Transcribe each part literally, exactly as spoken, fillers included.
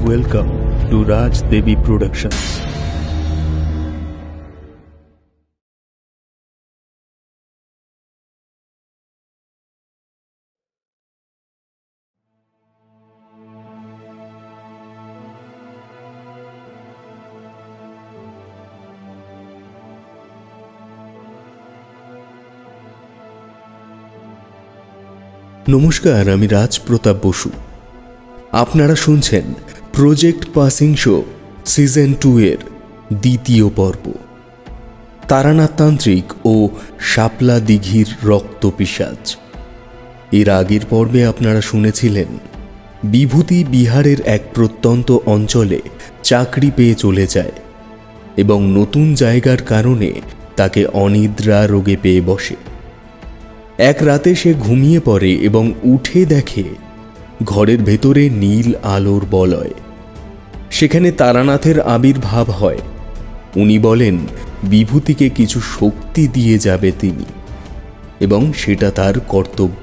Welcome to Raj Devi Productions. নমস্কার, আমি রাজ প্রতাপ বসু। আপনারা শুনছেন project passing show season two এর দ্বিতীয় পর্ব, তারানাথ তান্ত্রিক ও শাপলা দিঘির রক্ত পিশাচ। এর আগের পর্বে আপনারা শুনেছিলেন বিভূতি বিহারের এক প্রত্যন্ত অঞ্চলে চাকরি পেয়ে চলে যায় এবং নতুন জায়গার কারণে তাকে অনিদ্রা রোগে পেয়ে বসে। এক রাতে সে ঘুমিয়ে পড়ে এবং উঠে দেখে ঘরের ভেতরে নীল আলোর বলয়। সেখানে তারানাথের আবির্ভাব হয়। উনি বলেন বিভূতিকে কিছু শক্তি দিয়ে যাবে তিনি, এবং সেটা তার কর্তব্য।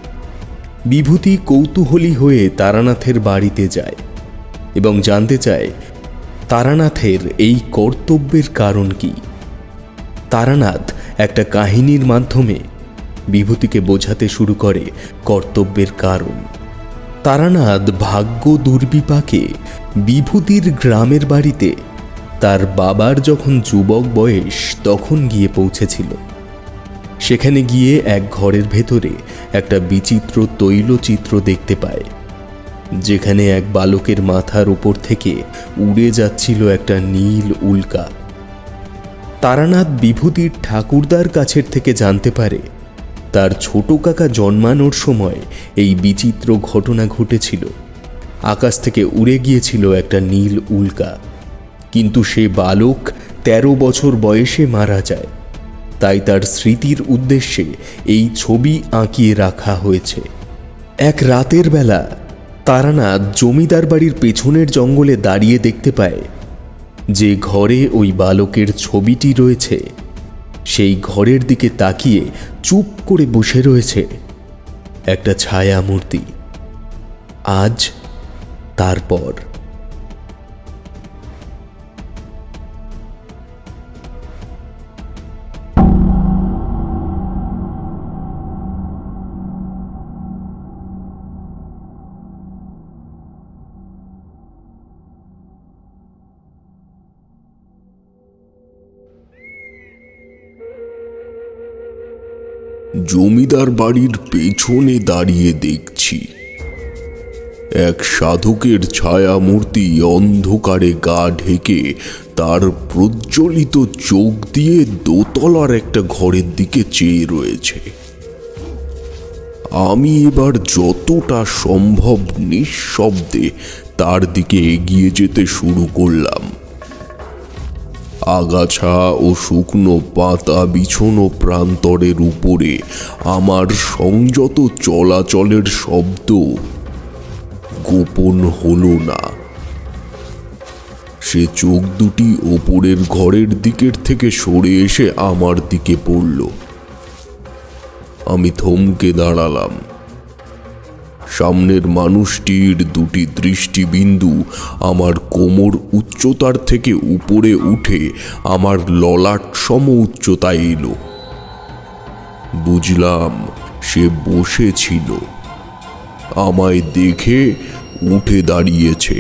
বিভূতি কৌতূহলী হয়ে তারানাথের বাড়িতে যায় এবং জানতে চায় তারানাথের এই কর্তব্যের কারণ কি। তারানাথ একটা কাহিনীর মাধ্যমে বিভূতিকে বোঝাতে শুরু করে কর্তব্যের কারণ। তারানাথ ভাগ্য দুর্বিপাকে বিভূতির গ্রামের বাড়িতে তার বাবার যখন যুবক বয়স তখন গিয়ে পৌঁছেছিল। সেখানে গিয়ে এক ঘরের ভেতরে একটা বিচিত্র তৈলচিত্র দেখতে পায়, যেখানে এক বালকের মাথার উপর থেকে উড়ে যাচ্ছিল একটা নীল উল্কা। তারানাথ বিভূতির ঠাকুরদার কাছের থেকে জানতে পারে তার ছোট কাকা জন্মানোর সময় এই বিচিত্র ঘটনা ঘটেছিল। আকাশ থেকে উড়ে গিয়েছিল একটা নীল উল্কা, কিন্তু সে বালক তেরো বছর বয়সে মারা যায়। তাই তার স্মৃতির উদ্দেশ্যে এই ছবি আঁকিয়ে রাখা হয়েছে। এক রাতের বেলা তারানাথ জমিদার বাড়ির পেছনের জঙ্গলে দাঁড়িয়ে দেখতে পায় যে ঘরে ওই বালকের ছবিটি রয়েছে সেই ঘরের দিকে তাকিয়ে চুপ করে বসে রয়েছে একটা ছায়া মূর্তি। আজ তারপর জমিদার বাড়ির পেছনে দাঁড়িয়ে দেখছি এক সাধকের ছায়া মূর্তি অন্ধকারে গা ঢেকে তার প্রজ্বলিত চোখ দিয়ে দোতলার একটা ঘরের দিকে চেয়ে রয়েছে। আমি এবার যতটা সম্ভব নিঃশব্দে তার দিকে এগিয়ে যেতে শুরু করলাম। আগাছা ও শুকনো পাতা বিছানো প্রান্তরের উপরে আমার সংযত চলাচলের শব্দ গোপন হলো না। সে চোখ দুটি ওপরের ঘরের দিকের থেকে সরে এসে আমার দিকে পড়ল। আমি থমকে দাঁড়ালাম। সামনের মানুষটির দুটি দৃষ্টিবিন্দু আমার কোমর উচ্চতার থেকে উপরে উঠে আমার ললাট সম উচ্চতায় এলো। বুঝলাম সে বসেছিল, আমায় দেখে উঠে দাঁড়িয়েছে।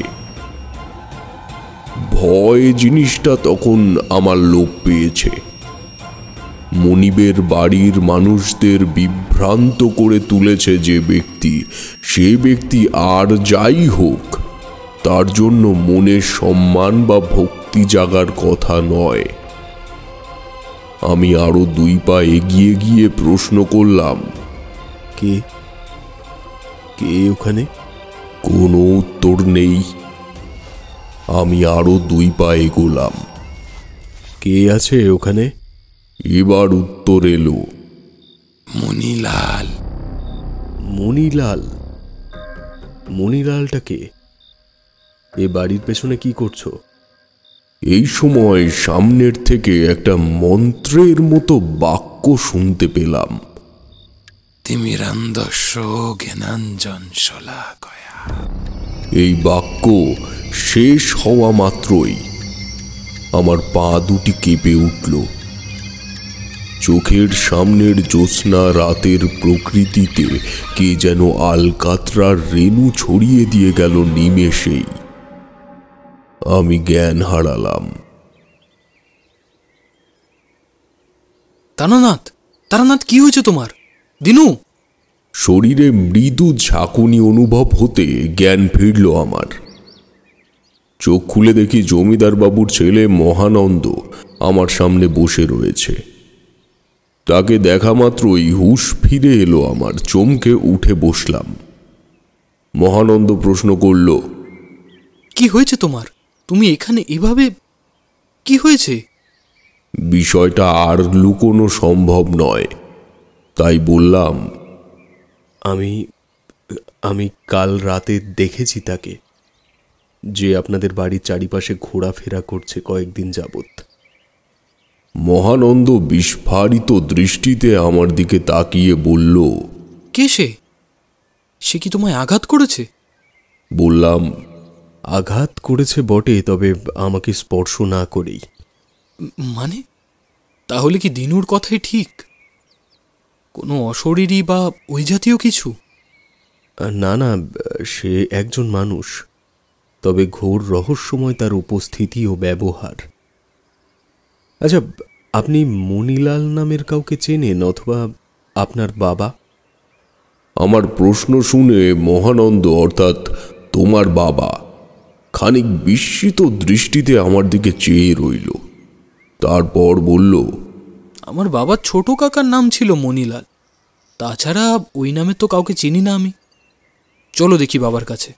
ভয় জিনিসটা তখন আমার লোপ পেয়েছে। মনিবের বাড়ির মানুষদের বিভ্রান্ত করে তুলেছে যে ব্যক্তি, সে ব্যক্তি আর যাই হোক তার জন্য মনে সম্মান বা ভক্তি জাগার কথা নয়। আমি আরো দুই পা এগিয়ে গিয়ে প্রশ্ন করলাম, কে কে ওখানে? কোনো উত্তর নেই। আমি আরো দুই পা এগোলাম। কে আছে ওখানে? এবার উত্তর এলো, মণিলাল। মণিলাল? মণিলালটা কে? এ বাড়ির পেছনে কি করছো? এই সময় সামনের থেকে একটা মন্ত্রের মতো বাক্য শুনতে পেলাম। তিমিরান্দস্য জ্ঞানাঞ্জন শলাকয়া। এই বাক্য শেষ হওয়া মাত্রই আমার পা দুটি কেঁপে উঠল। চোখের সামনের জ্যোৎস্না রাতের প্রকৃতিতে কে যেন আলকাতরার রেণু ছড়িয়ে দিয়ে গেল নিমেষেই। আমি জ্ঞান হারালাম। তারানাথ, তারানাথ, কি হয়েছে তোমার? দিনু! শরীরে মৃদু ঝাঁকুনি অনুভব হতে জ্ঞান ফিরল আমার। চোখ খুলে দেখি জমিদার বাবুর ছেলে মহানন্দ আমার সামনে বসে রয়েছে। তাকে দেখা মাত্রই হুঁশ ফিরে এলো আমার। চমকে উঠে বসলাম। মহানন্দ প্রশ্ন করল, কি হয়েছে তোমার? তুমি এখানে এভাবে? কি হয়েছে? বিষয়টা আর লুকোনো সম্ভব নয়, তাই বললাম, আমি আমি কাল রাতে দেখেছি তাকে, যে আপনাদের বাড়ির চারিপাশে ঘোরাফেরা করছে কয়েকদিন যাবৎ। মহানন্দ বিস্ফারিত দৃষ্টিতে আমার দিকে তাকিয়ে বলল, কে সে? সে কি তোমায় আঘাত করেছে? বললাম, আঘাত করেছে বটে, তবে আমাকে স্পর্শ না করেই। মানে তাহলে কি দিনুর কথাই ঠিক? কোনো অশরীরী বা ওই জাতীয় কিছু? না না, সে একজন মানুষ, তবে ঘোর রহস্যময় তার উপস্থিতি ও ব্যবহার। আচ্ছা, আপনি মণিলাল নামের কাউকে চেনেন, অথবা আপনার বাবা? আমার প্রশ্ন শুনে মহানন্দ, অর্থাৎ তোমার বাবা, খানিক বিস্মিত দৃষ্টিতে আমার দিকে চেয়ে রইল। তারপর বলল, আমার বাবার ছোট কাকার নাম ছিল মণিলাল। তাছাড়া ওই নামে তো কাউকে চিনি না আমি। চলো দেখি বাবার কাছে।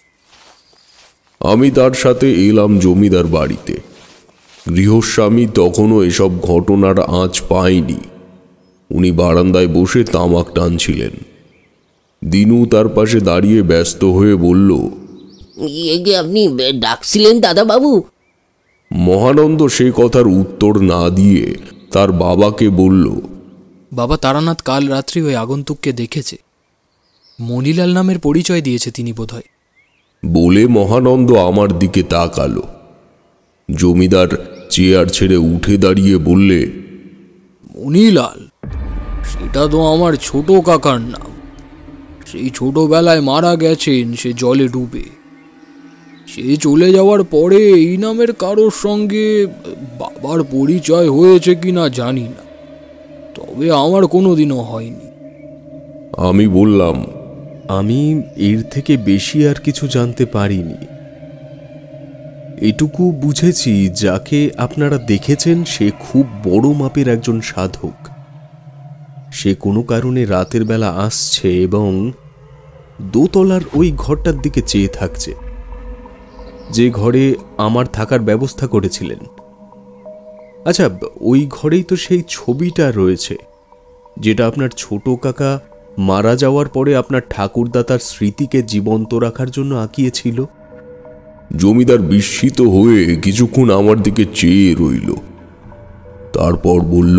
আমি তার সাথে এলাম জমিদার বাড়িতে। গৃহস্বামী তখনও এসব ঘটনার আঁচ পায়নি। উনি বারান্দায় বসে তামাক টানছিলেন। দিনু তার পাশে দাঁড়িয়ে ব্যস্ত হয়ে বলল, আপনি ডাকছিলেন দাদা বাবু? মহানন্দ সে কথার উত্তর না দিয়ে তার বাবাকে বলল, বাবা তারানাথ কাল রাত্রি ওই আগন্তুককে দেখেছে। মণিলাল নামের পরিচয় দিয়েছে তিনি বোধহয়। বলে মহানন্দ আমার দিকে তাকালো। জমিদার চেয়ার ছেড়ে উঠে দাঁড়িয়ে বললে, মণিলাল? সেটা তো আমার ছোট কাকার নাম। সেই ছোটবেলায় মারা গেছেন সে জলে ডুবে। সে চলে যাওয়ার পরে এই নামের কারোর সঙ্গে বাবার পরিচয় হয়েছে কিনা জানি না, তবে আমার কোনোদিনও হয়নি। আমি বললাম, আমি এর থেকে বেশি আর কিছু জানতে পারিনি। এটুকু বুঝেছি, যাকে আপনারা দেখেছেন সে খুব বড় মাপের একজন সাধক। সে কোনো কারণে রাতের বেলা আসছে এবং দোতলার ওই ঘরটার দিকে চেয়ে থাকছে, যে ঘরে আমার থাকার ব্যবস্থা করেছিলেন। আচ্ছা, ওই ঘরেই তো সেই ছবিটা রয়েছে, যেটা আপনার ছোট কাকা মারা যাওয়ার পরে আপনার ঠাকুরদাতার স্মৃতিকে জীবন্ত রাখার জন্য আঁকিয়েছিল। জমিদার বিস্মিত হয়ে কিছুক্ষণ আমার দিকে চেয়ে রইল। তারপর বলল,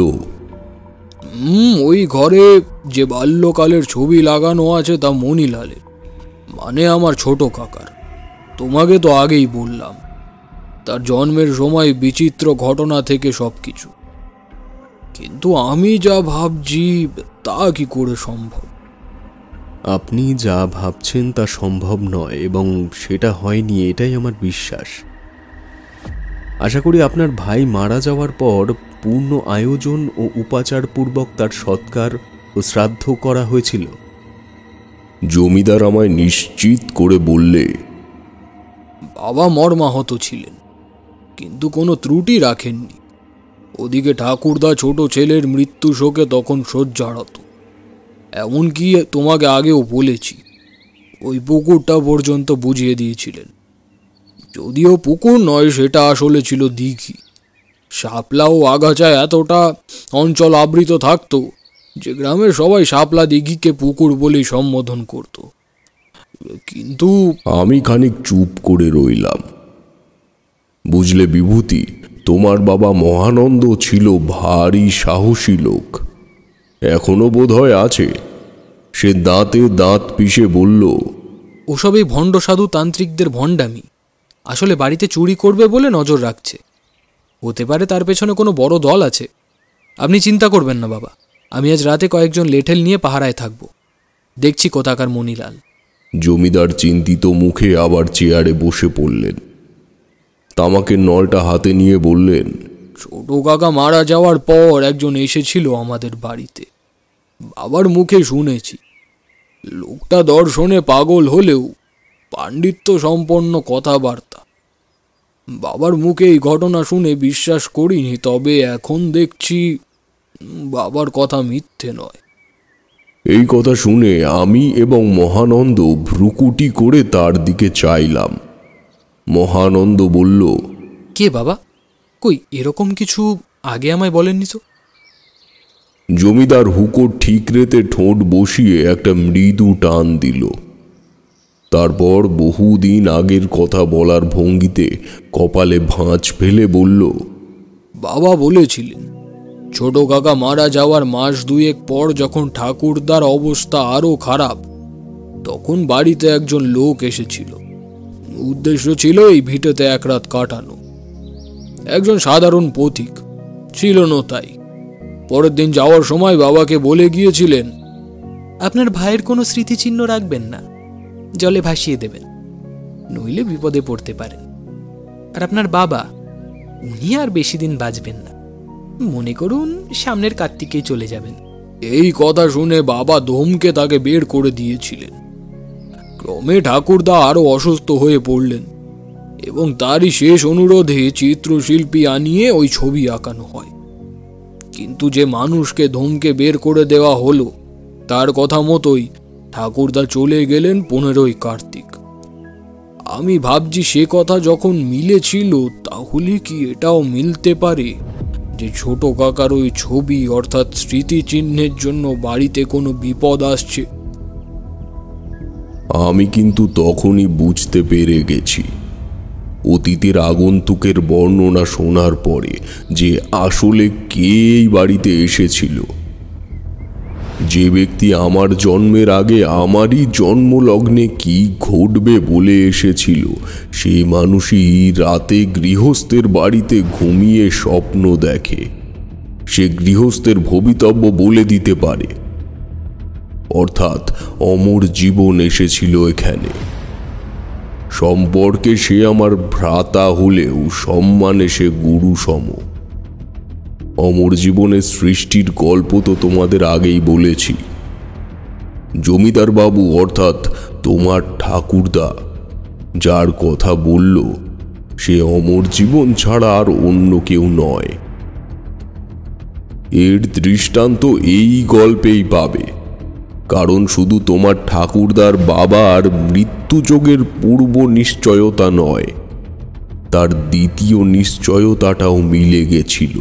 হুম ওই ঘরে যে বাল্যকালের ছবি লাগানো আছে তা মণিলালের, মানে আমার ছোট কাকার। তোমাকে তো আগেই বললাম, তার জন্মের সময় বিচিত্র ঘটনা থেকে সব কিছু। কিন্তু আমি যা ভাবছি তা কি করে সম্ভব? আপনি যা ভাবছেন তা সম্ভব নয়, এবং সেটা হয়নি, এটাই আমার বিশ্বাস। আশা করি আপনার ভাই মারা যাওয়ার পর পূর্ণ আয়োজন ও উপাচারপূর্বক তার সৎকার ও শ্রাদ্ধ করা হয়েছিল। জমিদার আমায় নিশ্চিত করে বললে, বাবা মর্মাহত ছিলেন, কিন্তু কোনো ত্রুটি রাখেননি। ওদিকে ঠাকুরদা ছোট ছেলের মৃত্যু শোকে তখন শয্যারত। এমনকি তোমাকে আগেও বলেছি, ওই পুকুরটা পর্যন্ত বুঝিয়ে দিয়েছিলেন। যদিও পুকুর নয়, সেটা আসলে ছিল দিঘি। শাপলা ও আগাছায় এতটা অঞ্চল আবৃত থাকতো যে গ্রামের সবাই শাপলা দিঘিকে পুকুর বলেই সম্বোধন করত। কিন্তু আমি খানিক চুপ করে রইলাম। বুঝলে বিভূতি, তোমার বাবা মহানন্দ ছিল ভারী সাহসী লোক, এখনো বোধহয় আছে। সে দাঁতে দাঁত পিষে বলল, ওসব এই ভণ্ড সাধু তান্ত্রিকদের ভণ্ডামি। আসলে বাড়িতে চুরি করবে বলে নজর রাখছে। হতে পারে তার পেছনে কোনো বড় দল আছে। আপনি চিন্তা করবেন না বাবা, আমি আজ রাতে কয়েকজন লেঠেল নিয়ে পাহারায় থাকব। দেখছি কোথাকার মণিলাল। জমিদার চিন্তিত মুখে আবার চেয়ারে বসে পড়লেন। তামাকের নলটা হাতে নিয়ে বললেন, ছোট কাকা মারা যাওয়ার পর একজন এসেছিল আমাদের বাড়িতে। বাবার মুখে শুনেছি, লোকটা দর্শনে পাগল হলেও পাণ্ডিত্য সম্পন্ন কথাবার্তা। বাবার মুখে এই ঘটনা শুনে বিশ্বাস করিনি, তবে এখন দেখছি বাবার কথা মিথ্যে নয়। এই কথা শুনে আমি এবং মহানন্দ ভ্রুকুটি করে তার দিকে চাইলাম। মহানন্দ বলল, কে বাবা? কই এরকম কিছু আগে আমায় বলেননি তো। জমিদার হুকোর ঠিকরেতে ঠোঁট বসিয়ে একটা মৃদু টান দিল। তারপর বহুদিন আগের কথা বলার ভঙ্গিতে কপালে ভাঁজ ফেলে বলল, বাবা বলেছিলেন ছোট কাকা মারা যাওয়ার মাস দুয়েক পর যখন ঠাকুরদার অবস্থা আরো খারাপ, তখন বাড়িতে একজন লোক এসেছিল। উদ্দেশ্য ছিল এই ভিটেতে এক রাত কাটানো। একজন সাধারণ পথিক ছিল না তাই। পরের দিন যাওয়ার সময় বাবাকে বলে গিয়েছিলেন, আপনার ভাইয়ের কোনো স্মৃতিচিহ্ন রাখবেন না, জলে ভাসিয়ে দেবেন, নইলে বিপদে পড়তে পারেন। আর আপনার বাবা, উনি আর বেশি দিন বাঁচবেন না, মনে করুন সামনের কার্তিকেই চলে যাবেন। এই কথা শুনে বাবা ধমকে তাকে বের করে দিয়েছিলেন। ক্রমে ঠাকুরদা আরো অসুস্থ হয়ে পড়লেন এবং তারই শেষ অনুরোধে চিত্রশিল্পী আনিয়ে ওই ছবি আঁকানো হয়। কিন্তু যে মানুষকে ধমকে বের করে দেওয়া হলো, তার কথা মতোই ঠাকুরদা চলে গেলেন পনেরোই কার্তিক। আমি ভাবছি সে কথা যখন মিলেছিল, তাহলে কি এটাও মিলতে পারে যে ছোট কাকার ওই ছবি অর্থাৎ স্মৃতিচিহ্নের জন্য বাড়িতে কোনো বিপদ আসছে। আমি কিন্তু তখনই বুঝতে পেরে গেছি, অতীতের আগন্তুকের বর্ণনা শোনার পরে, যে আসলে কে এই বাড়িতে এসেছিল। যে ব্যক্তি আমার জন্মের আগে আমারই জন্মলগ্নে কি ঘটবে বলে এসেছিল, সেই মানুষই রাতে গৃহস্থের বাড়িতে ঘুমিয়ে স্বপ্ন দেখে। সে গৃহস্থের ভবিতব্য বলে দিতে পারে। অর্থাৎ অমর জীবন এসেছিল এখানে। সম্পর্কে সে আমার ভ্রাতা হলেও সম্মানে সে গুরু সম। অমর জীবনের সৃষ্টির গল্প তো তোমাদের আগেই বলেছি। জমিদার বাবু অর্থাৎ তোমার ঠাকুরদা যার কথা বলল, সে অমর জীবন ছাড়া আর অন্য কেউ নয়। এর দৃষ্টান্ত এই গল্পেই পাবে, কারণ শুধু তোমার ঠাকুরদার বাবার মৃত্যুযোগের পূর্ব নিশ্চয়তা নয়, তার দ্বিতীয় নিশ্চয়তাটাও মিলে গেছিল।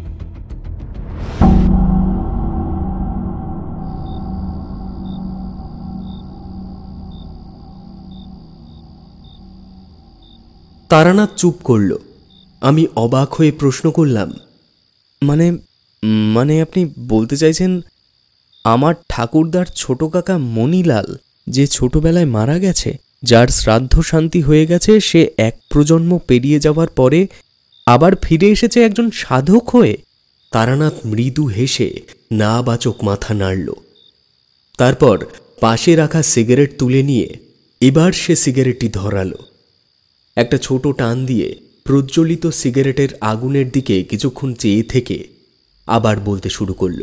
তারানাথ চুপ করল। আমি অবাক হয়ে প্রশ্ন করলাম, মানে মানে আপনি বলতে চাইছেন আমার ঠাকুরদার ছোট কাকা মণিলাল, যে ছোটবেলায় মারা গেছে, যার শ্রাদ্ধ শান্তি হয়ে গেছে, সে এক প্রজন্ম পেরিয়ে যাওয়ার পরে আবার ফিরে এসেছে একজন সাধক হয়ে? তারানাথ মৃদু হেসে নাবাচক মাথা নাড়ল। তারপর পাশে রাখা সিগারেট তুলে নিয়ে এবার সে সিগারেটটি ধরালো। একটা ছোট টান দিয়ে প্রজ্বলিত সিগারেটের আগুনের দিকে কিছুক্ষণ চেয়ে থেকে আবার বলতে শুরু করল,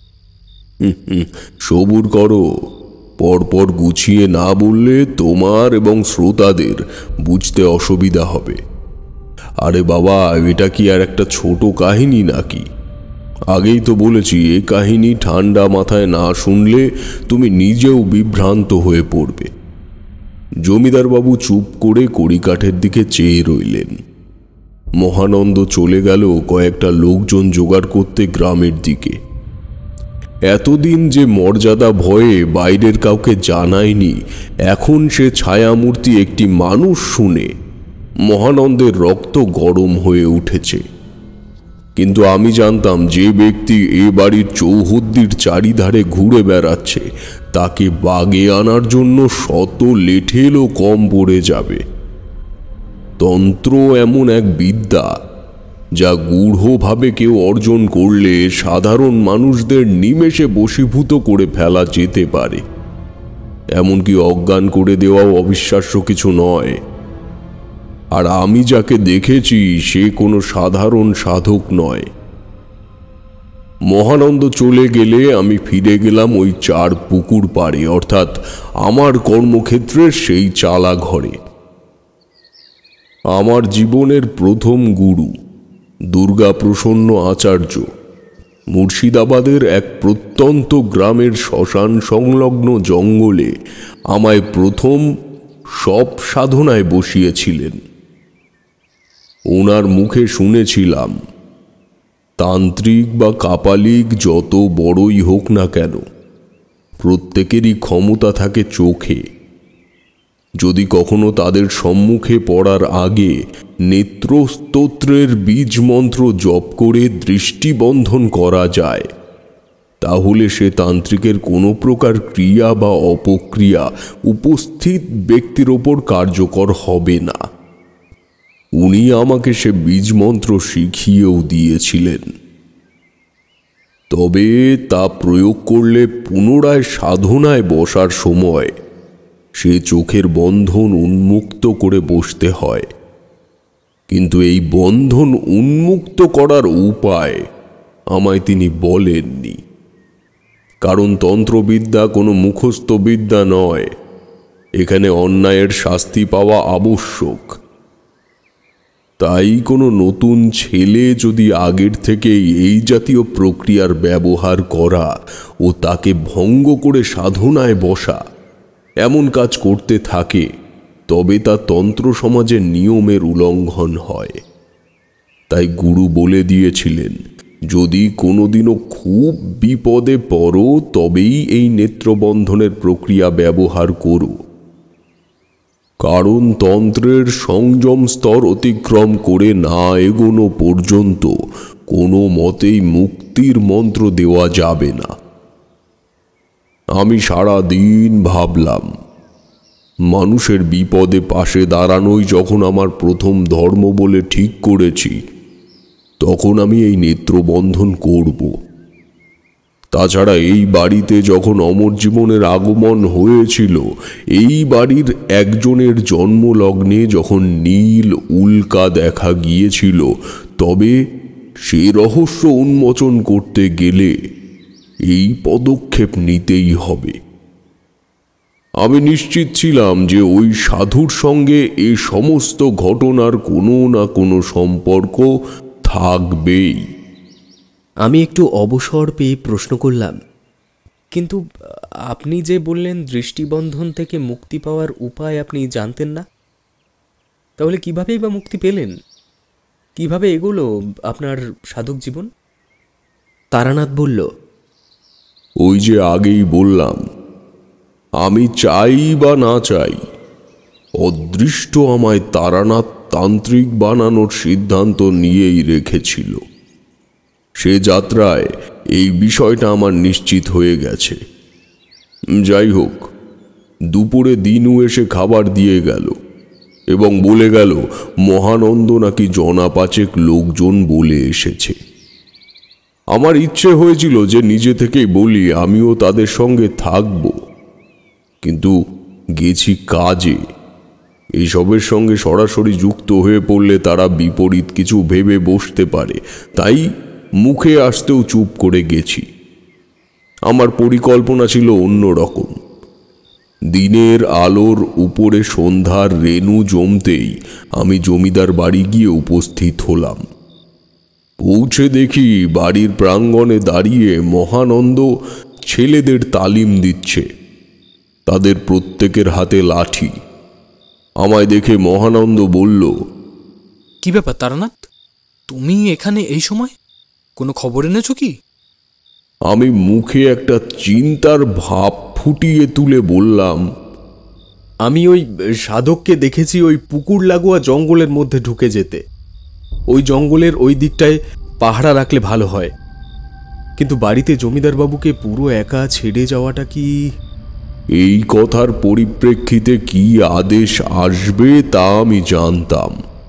সবুর করো, পরপর গুছিয়ে না বললে তোমার এবং শ্রোতাদের বুঝতে অসুবিধা হবে। আরে বাবা, এটা কি আর একটা ছোট কাহিনী নাকি? আগেই তো বলেছি, এ কাহিনী ঠান্ডা মাথায় না শুনলে তুমি নিজেও বিভ্রান্ত হয়ে পড়বে। জমিদারবাবু চুপ করে কড়িকাঠের দিকে চেয়ে রইলেন। মহানন্দ চলে গেল কয়েকটা লোকজন জোগাড় করতে গ্রামের দিকে। এতদিন যে মর্যাদা ভয়ে বাইরের কাউকে জানায়নি, এখন সে ছায়ামূর্তি একটি মানুষ শুনে মহানন্দের রক্ত গরম হয়ে উঠেছে। কিন্তু আমি জানতাম, যে ব্যক্তি এ বাড়ির চৌহদ্দির চারিধারে ঘুরে বেড়াচ্ছে, তাকে বাগে আনার জন্য শত লেঠেলও কম পড়ে যাবে। তন্ত্র এমন এক বিদ্যা যা গূঢ়ভাবে কেউ অর্জন করলে সাধারণ মানুষদের নিমেষে বশীভূত করে ফেলা যেতে পারে। এমনকি অজ্ঞান করে দেওয়াও অবিশ্বাস্য কিছু নয়। আর আমি যাকে দেখেছি সে কোনো সাধারণ সাধক নয়। মহানন্দ চলে গেলে আমি ফিরে গেলাম ওই চার পুকুর পাড়ে, অর্থাৎ আমার কর্মক্ষেত্রের সেই চালা ঘরে। আমার জীবনের প্রথম গুরু দুর্গাপ্রসন্ন আচার্য মুর্শিদাবাদের এক প্রত্যন্ত গ্রামের শ্মশান সংলগ্ন জঙ্গলে আমায় প্রথম সব সাধনায় বসিয়েছিলেন। ওনার মুখে শুনেছিলাম, তান্ত্রিক বা কাপালিক যত বড়ই হোক না কেন, প্রত্যেকেরই ক্ষমতা থাকে চোখে। যদি কখনো তাদের সম্মুখে পড়ার আগে নেত্রস্তোত্রের বীজ মন্ত্র জপ করে দৃষ্টিবন্ধন করা যায়, তাহলে সে তান্ত্রিকের কোনো প্রকার ক্রিয়া বা অপক্রিয়া উপস্থিত ব্যক্তির ওপর কার্যকর হবে না। উনি আমাকে সে বীজ মন্ত্র শিখিয়েও দিয়েছিলেন। তবে তা প্রয়োগ করলে পুনরায় সাধনায় বসার সময় সে চোখের বন্ধন উন্মুক্ত করে বসতে হয়। কিন্তু এই বন্ধন উন্মুক্ত করার উপায় আমায় তিনি বলেননি, কারণ তন্ত্রবিদ্যা কোনো মুখস্থ বিদ্যা নয়। এখানে অন্যায়ের শাস্তি পাওয়া আবশ্যক। তাই কোনো নতুন ছেলে যদি আগের থেকেই এই জাতীয় প্রক্রিয়ার ব্যবহার করা ও তাকে ভঙ্গ করে সাধনায় বসা এমন কাজ করতে থাকে, তবে তা তন্ত্র সমাজের নিয়মের উল্লঙ্ঘন হয়। তাই গুরু বলে দিয়েছিলেন, যদি কোনোদিনও খুব বিপদে পড়ো তবেই এই নেত্রবন্ধনের প্রক্রিয়া ব্যবহার করো, কারণ তন্ত্রের সংযম স্তর অতিক্রম করে না এগোনো পর্যন্ত কোনো মতেই মুক্তির মন্ত্র দেওয়া যাবে না। আমি সারা দিন ভাবলাম, মানুষের বিপদে পাশে দাঁড়ানোই যখন আমার প্রথম ধর্ম বলে ঠিক করেছি, তখন আমি এই নেত্রবন্ধন করব। তাছাড়া এই বাড়িতে যখন অমর জীবনের আগমন হয়েছিল, এই বাড়ির একজনের জন্মলগ্নে যখন নীল উল্কা দেখা গিয়েছিল, তবে সে রহস্য উন্মোচন করতে গেলে এই পদক্ষেপ নিতেই হবে। আমি নিশ্চিত ছিলাম যে ওই সাধুর সঙ্গে এই সমস্ত ঘটনার কোনো না কোনো সম্পর্ক থাকবেই। আমি একটু অবসর পেয়ে প্রশ্ন করলাম, কিন্তু আপনি যে বললেন দৃষ্টিবন্ধন থেকে মুক্তি পাওয়ার উপায় আপনি জানতেন না, তাহলে কিভাবেই বা মুক্তি পেলেন? কিভাবে এগোলো আপনার সাধক জীবন? তারানাথ বলল, ওই যে আগেই বললাম, আমি চাই বা না চাই, অদৃষ্ট আমায় তারানাথ তান্ত্রিক বানানোর সিদ্ধান্ত নিয়েই রেখেছিল। সে যাত্রায় এই বিষয়টা আমার নিশ্চিত হয়ে গেছে। যাই হোক, দুপুরে দিনু এসে খাবার দিয়ে গেল এবং বলে গেল মহানন্দ নাকি জনা পাঁচেক লোকজন বলে এসেছে। আমার ইচ্ছে হয়েছিল যে নিজে থেকেই বলি আমিও তাদের সঙ্গে থাকব, কিন্তু গেছি কাজে। এইসবের সঙ্গে সরাসরি যুক্ত হয়ে পড়লে তারা বিপরীত কিছু ভেবে বসতে পারে, তাই মুখে আসতেও চুপ করে গেছি। আমার পরিকল্পনা ছিল অন্য রকম। দিনের আলোর উপরে সন্ধ্যার রেণু জমতেই আমি জমিদার বাড়ি গিয়ে উপস্থিত হলাম। পৌঁছে দেখি বাড়ির প্রাঙ্গণে দাঁড়িয়ে মহানন্দ ছেলেদের তালিম দিচ্ছে। তাদের প্রত্যেকের হাতে লাঠি। আমায় দেখে মহানন্দ বলল, কি ব্যাপার তারানাথ, তুমি এখানে এই সময়? কোনো খবর এনেছো কি? আমি মুখে একটা চিন্তার ভাব ফুটিয়ে তুলে বললাম, আমি ওই সাধককে দেখেছি ওই পুকুর লাগোয়া জঙ্গলের মধ্যে ঢুকে যেতে। ওই জঙ্গলের ওই দিকটায় পাহারা রাখলে ভালো হয়, কিন্তু বাড়িতে জমিদার বাবুকে পুরো একা ছেড়ে যাওয়াটা কি? এই কথার পরিপ্রেক্ষিতে কি আদেশ আসবে তা আমি জানতাম।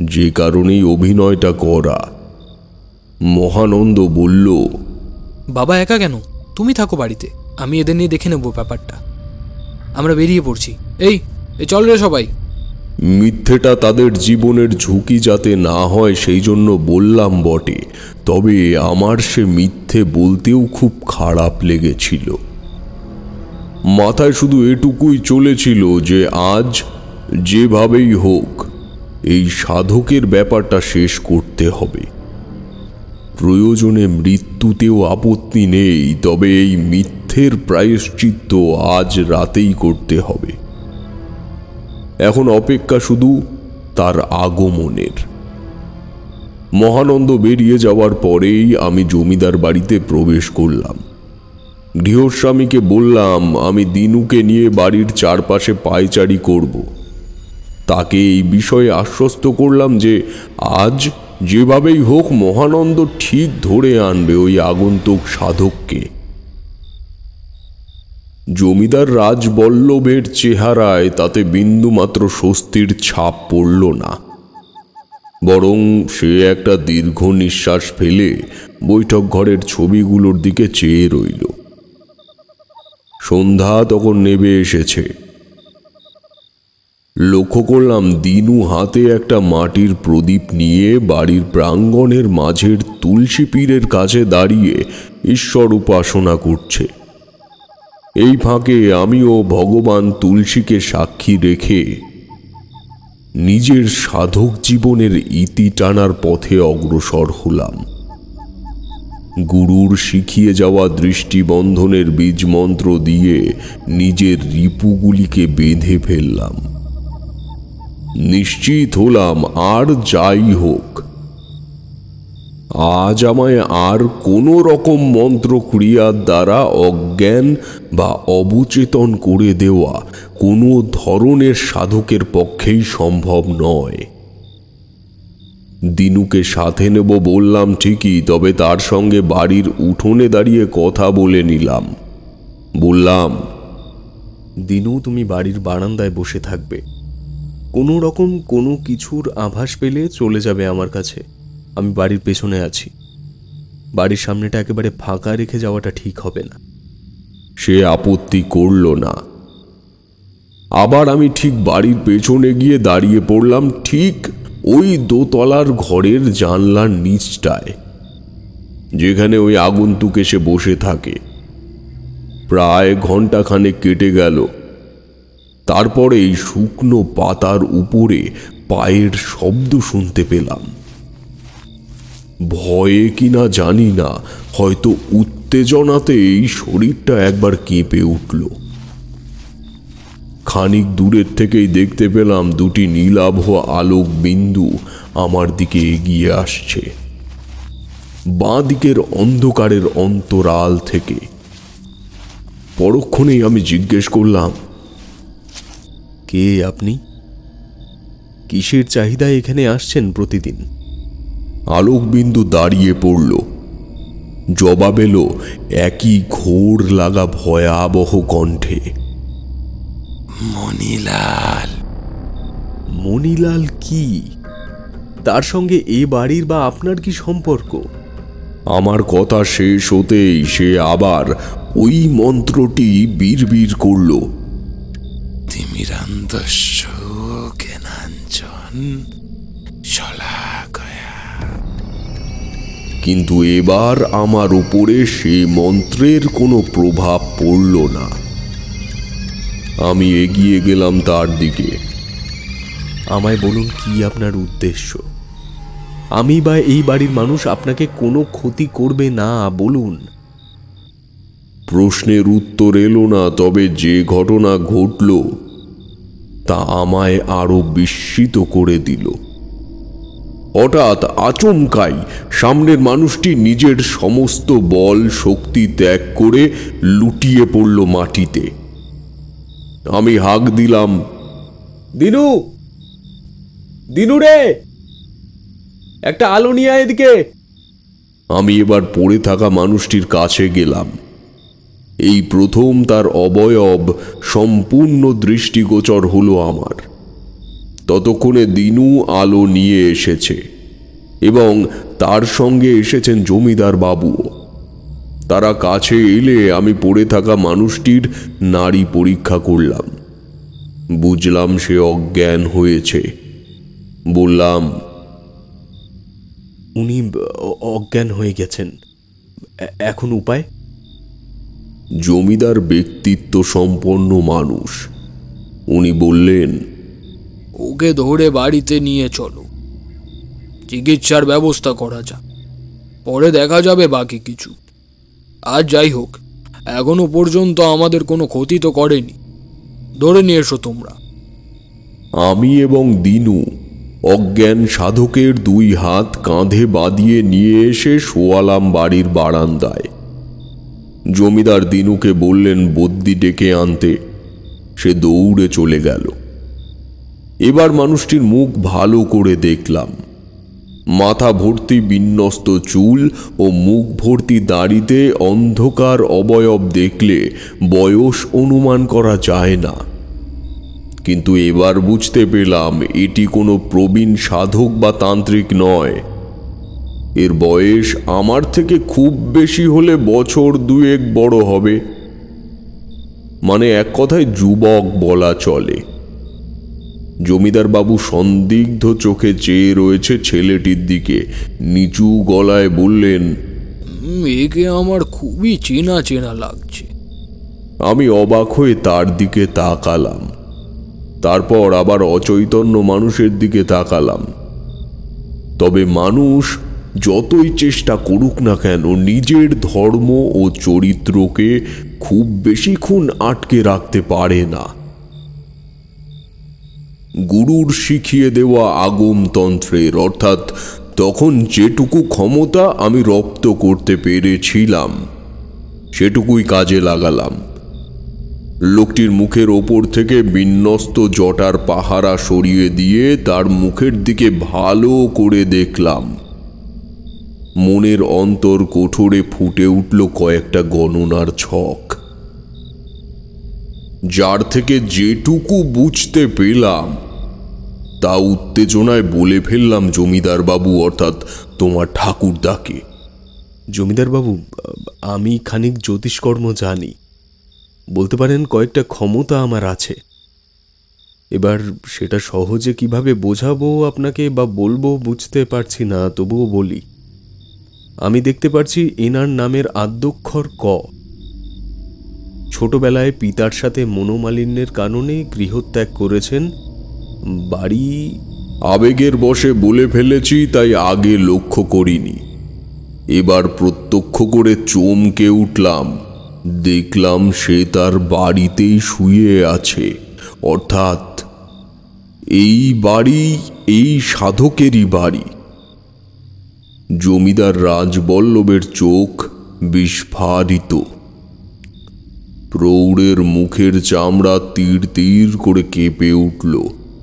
যে কারণেই অভিনয়টা করা। মহানন্দ বলল, বাবা একা কেন? তুমি থাকো বাড়িতে, আমি এদের নিয়ে দেখে নেব ব্যাপারটা। আমরা বেরিয়ে পড়ছি। এই এ চল রে সবাই। মিথ্যেটা তাদের জীবনের ঝুঁকি যাতে না হয় সেই জন্য বললাম বটে, তবে আমার সে মিথ্যে বলতেও খুব খারাপ লেগেছিল। মাথায় শুধু এটুকুই চলেছিল যে আজ যেভাবেই হোক এই সাধকের ব্যাপারটা শেষ করতে হবে। প্রয়োজনে মৃত্যুতেও আপত্তি নেই, তবে এই মিথ্যের প্রায়শ্চিত্ত আজ রাতেই করতে হবে। এখন অপেক্ষা শুধু তার আগমনের। মহানন্দ বেরিয়ে যাওয়ার পরেই আমি জমিদার বাড়িতে প্রবেশ করলাম। গৃহস্বামীকে বললাম আমি দিনুকে নিয়ে বাড়ির চারপাশে পায়চারি করব। তাকে এই বিষয়ে আশ্বস্ত করলাম যে আজ যেভাবেই হোক মহানন্দ ঠিক ধরে আনবে ওই আগন্তুক সাধককে। জমিদার রাজবল্লভের চেহারায় তাতে বিন্দুমাত্র স্বস্তির ছাপ পড়ল না, বরং সে একটা দীর্ঘ নিঃশ্বাস ফেলে বৈঠক ঘরের ছবিগুলোর দিকে চেয়ে রইল। সন্ধ্যা তখন নেমে এসেছে। লক্ষ্য করলাম দিনু হাতে একটা মাটির প্রদীপ নিয়ে বাড়ির প্রাঙ্গণের মাঝের তুলসী পীরের কাছে দাঁড়িয়ে ঈশ্বর উপাসনা করছে। এই ফাঁকে আমিও ভগবান তুলসীকে সাক্ষী রেখে নিজের সাধক জীবনের ইতি টানার পথে অগ্রসর হলাম। গুরুর শিখিয়ে যাওয়া দৃষ্টিবন্ধনের বীজমন্ত্র দিয়ে নিজের রিপুগুলিকে বেঁধে ফেললাম। নিশ্চিত হলাম আর যাই হোক আজ আমায় আর কোনো রকম মন্ত্রক্রিয়ার দ্বারা অজ্ঞান বা অবচেতন করে দেওয়া কোনো ধরনের সাধকের পক্ষেই সম্ভব নয়। দিনুকে সাথে নেব বললাম ঠিকই, তবে তার সঙ্গে বাড়ির উঠোনে দাঁড়িয়ে কথা বলে নিলাম। বললাম, দিনু তুমি বাড়ির বারান্দায় বসে থাকবে, কোনো রকম কোনো কিছুর আভাস পেলে চলে যাবে আমার কাছে। আমি বাড়ির পেছনে আছি, বাড়ির সামনেটা একেবারে ফাঁকা রেখে যাওয়াটা ঠিক হবে না। সে আপত্তি করল না। আবার আমি ঠিক বাড়ির পেছনে গিয়ে দাঁড়িয়ে পড়লাম, ঠিক ওই দোতলার ঘরের জানলার নিচটায়, যেখানে ওই আগন্তুক এসে বসে থাকে। প্রায় ঘন্টাখানেক কেটে গেল। তারপরে এই শুকনো পাতার উপরে পায়ের শব্দ শুনতে পেলাম। ভয়ে কিনা জানি না, হয়তো উত্তেজনাতেই শরীরটা একবার কেঁপে উঠল। খানিক দূরের থেকেই দেখতে পেলাম দুটি নীলাভ আলোক বিন্দু আমার দিকে এগিয়ে আসছে, বাঁ দিকের অন্ধকারের অন্তরাল থেকে। পরক্ষণেই আমি জিজ্ঞেস করলাম, কে আপনি? কিসের চাহিদায় এখানে আসছেন প্রতিদিন? আলোকবিন্দু দাঁড়িয়ে পড়ল। জবাব এলো একই ঘোর লাগা ভয়াবহ কণ্ঠে, মণিলাল। মণিলাল কি? তার সঙ্গে এ বাড়ির বা আপনার কি সম্পর্ক? আমার কথা শেষ হতেই সে আবার ওই মন্ত্রটি বিড়বিড় করল, তিমিরান্তস্য জ্ঞানাঞ্জন শলাকয়া। কিন্তু এবার আমার উপরে সে মন্ত্রের কোনো প্রভাব পড়ল না। আমি এগিয়ে গেলাম তার দিকে। আমায় বলুন, কি আপনার উদ্দেশ্য? আমি বা এই বাড়ির মানুষ আপনাকে কোনো ক্ষতি করবে না, বলুন। প্রশ্নের উত্তর এলো না, তবে যে ঘটনা ঘটল তা আমায় আরো বিস্মিত করে দিল। হঠাৎ আচমকাই সামনের মানুষটি নিজের সমস্ত বল শক্তি ত্যাগ করে লুটিয়ে পড়ল মাটিতে। আমি হাঁক দিলাম, দিনু, দিনু রে, একটা আলো নিয়ে আয় এদিকে। আমি এবার পড়ে থাকা মানুষটির কাছে গেলাম। এই প্রথম তার অবয়ব সম্পূর্ণ দৃষ্টিগোচর হলো আমার। ততক্ষণে দিনু আলো নিয়ে এসেছে এবং তার সঙ্গে এসেছেন জমিদার বাবুও। তারা কাছে এলে আমি পড়ে থাকা মানুষটির নাড়ি পরীক্ষা করলাম। বুঝলাম সে অজ্ঞান হয়েছে। বললাম, উনি অজ্ঞান হয়ে গেছেন, এখন উপায়? জমিদার ব্যক্তিত্ব সম্পন্ন মানুষ। উনি বললেন, ওকে ধরে বাড়িতে নিয়ে চলো, চিকিৎসার ব্যবস্থা করা যাক, পরে দেখা যাবে বাকি কিছু। আর যাই হোক, এখনো পর্যন্ত আমাদের কোনো ক্ষতি তো করেনি, ধরে নিয়ে এসো তোমরা। আমি এবং দিনু অজ্ঞান সাধকের দুই হাত কাঁধে বাঁধিয়ে নিয়ে এসে শোয়ালাম বাড়ির বারান্দায়। জমিদার দিনুকে বললেন বদ্যি ডেকে আনতে। সে দৌড়ে চলে গেল। এবার মানুষটির মুখ ভালো করে দেখলাম। মাথা ভর্তি বিন্যস্ত চুল ও মুখ ভর্তি দাড়িতে অন্ধকার অবয়ব দেখলে বয়স অনুমান করা যায় না, কিন্তু এবার বুঝতে পেলাম এটি কোনো প্রবীণ সাধক বা তান্ত্রিক নয়। এর বয়স আমার থেকে খুব বেশি হলে বছর দুয়েক বড় হবে, মানে এক কথায় যুবক বলা চলে। জমিদার বাবু সন্দিগ্ধ চোখে চেয়ে রয়েছে ছেলেটির দিকে। নিচু গলায় বললেন, একে আমার খুবই চেনা চেনা লাগছে। আমি অবাক হয়ে তার দিকে তাকালাম, তারপর আবার অচৈতন্য মানুষের দিকে তাকালাম। তবে মানুষ যতই চেষ্টা করুক না কেন নিজের ধর্ম ও চরিত্রকে খুব বেশিক্ষণ আটকে রাখতে পারে না। গুরুর শিখিয়ে দেওয়া আগমতন্ত্রের, অর্থাৎ তখন যেটুকু ক্ষমতা আমি রপ্ত করতে পেরেছিলাম সেটুকুই কাজে লাগালাম। লোকটির মুখের ওপর থেকে বিন্যস্ত জটার পাহারা সরিয়ে দিয়ে তার মুখের দিকে ভালো করে দেখলাম। মনের অন্তর কোঠরে ফুটে উঠল কয়েকটা গণনার ছক। যার থেকে যেটুকু বুঝতে পেলাম তা উত্তেজনায় বলে ফেললাম জমিদার বাবু, অর্থাৎ তোমার ঠাকুরদাকে। জমিদার বাবু, আমি খানিক জ্যোতিষকর্ম জানি, বলতে পারেন কয়েকটা ক্ষমতা আমার আছে। এবার সেটা সহজে কিভাবে বোঝাবো আপনাকে বা বলবো বুঝতে পারছি না, তবুও বলি। আমি দেখতে পারছি এনার নামের আদ্যক্ষর ক। ছোটবেলায় পিতার সাথে মনোমালিন্যের কারণে গৃহত্যাগ করেছেন। বাড়ি আবেগের বশে বলে ফেলেছি, তাই আগে লক্ষ্য করিনি। এবার প্রত্যক্ষ করে চমকে উঠলাম। দেখলাম সে তার বাড়িতেই শুয়ে আছে, অর্থাৎ এই বাড়ি এই সাধকেরই বাড়ি। জমিদার রাজবল্লভের চোখ বিস্ফারিত। প্রৌঢ়ের মুখের চামড়া তীর তীর করে কেঁপে উঠল।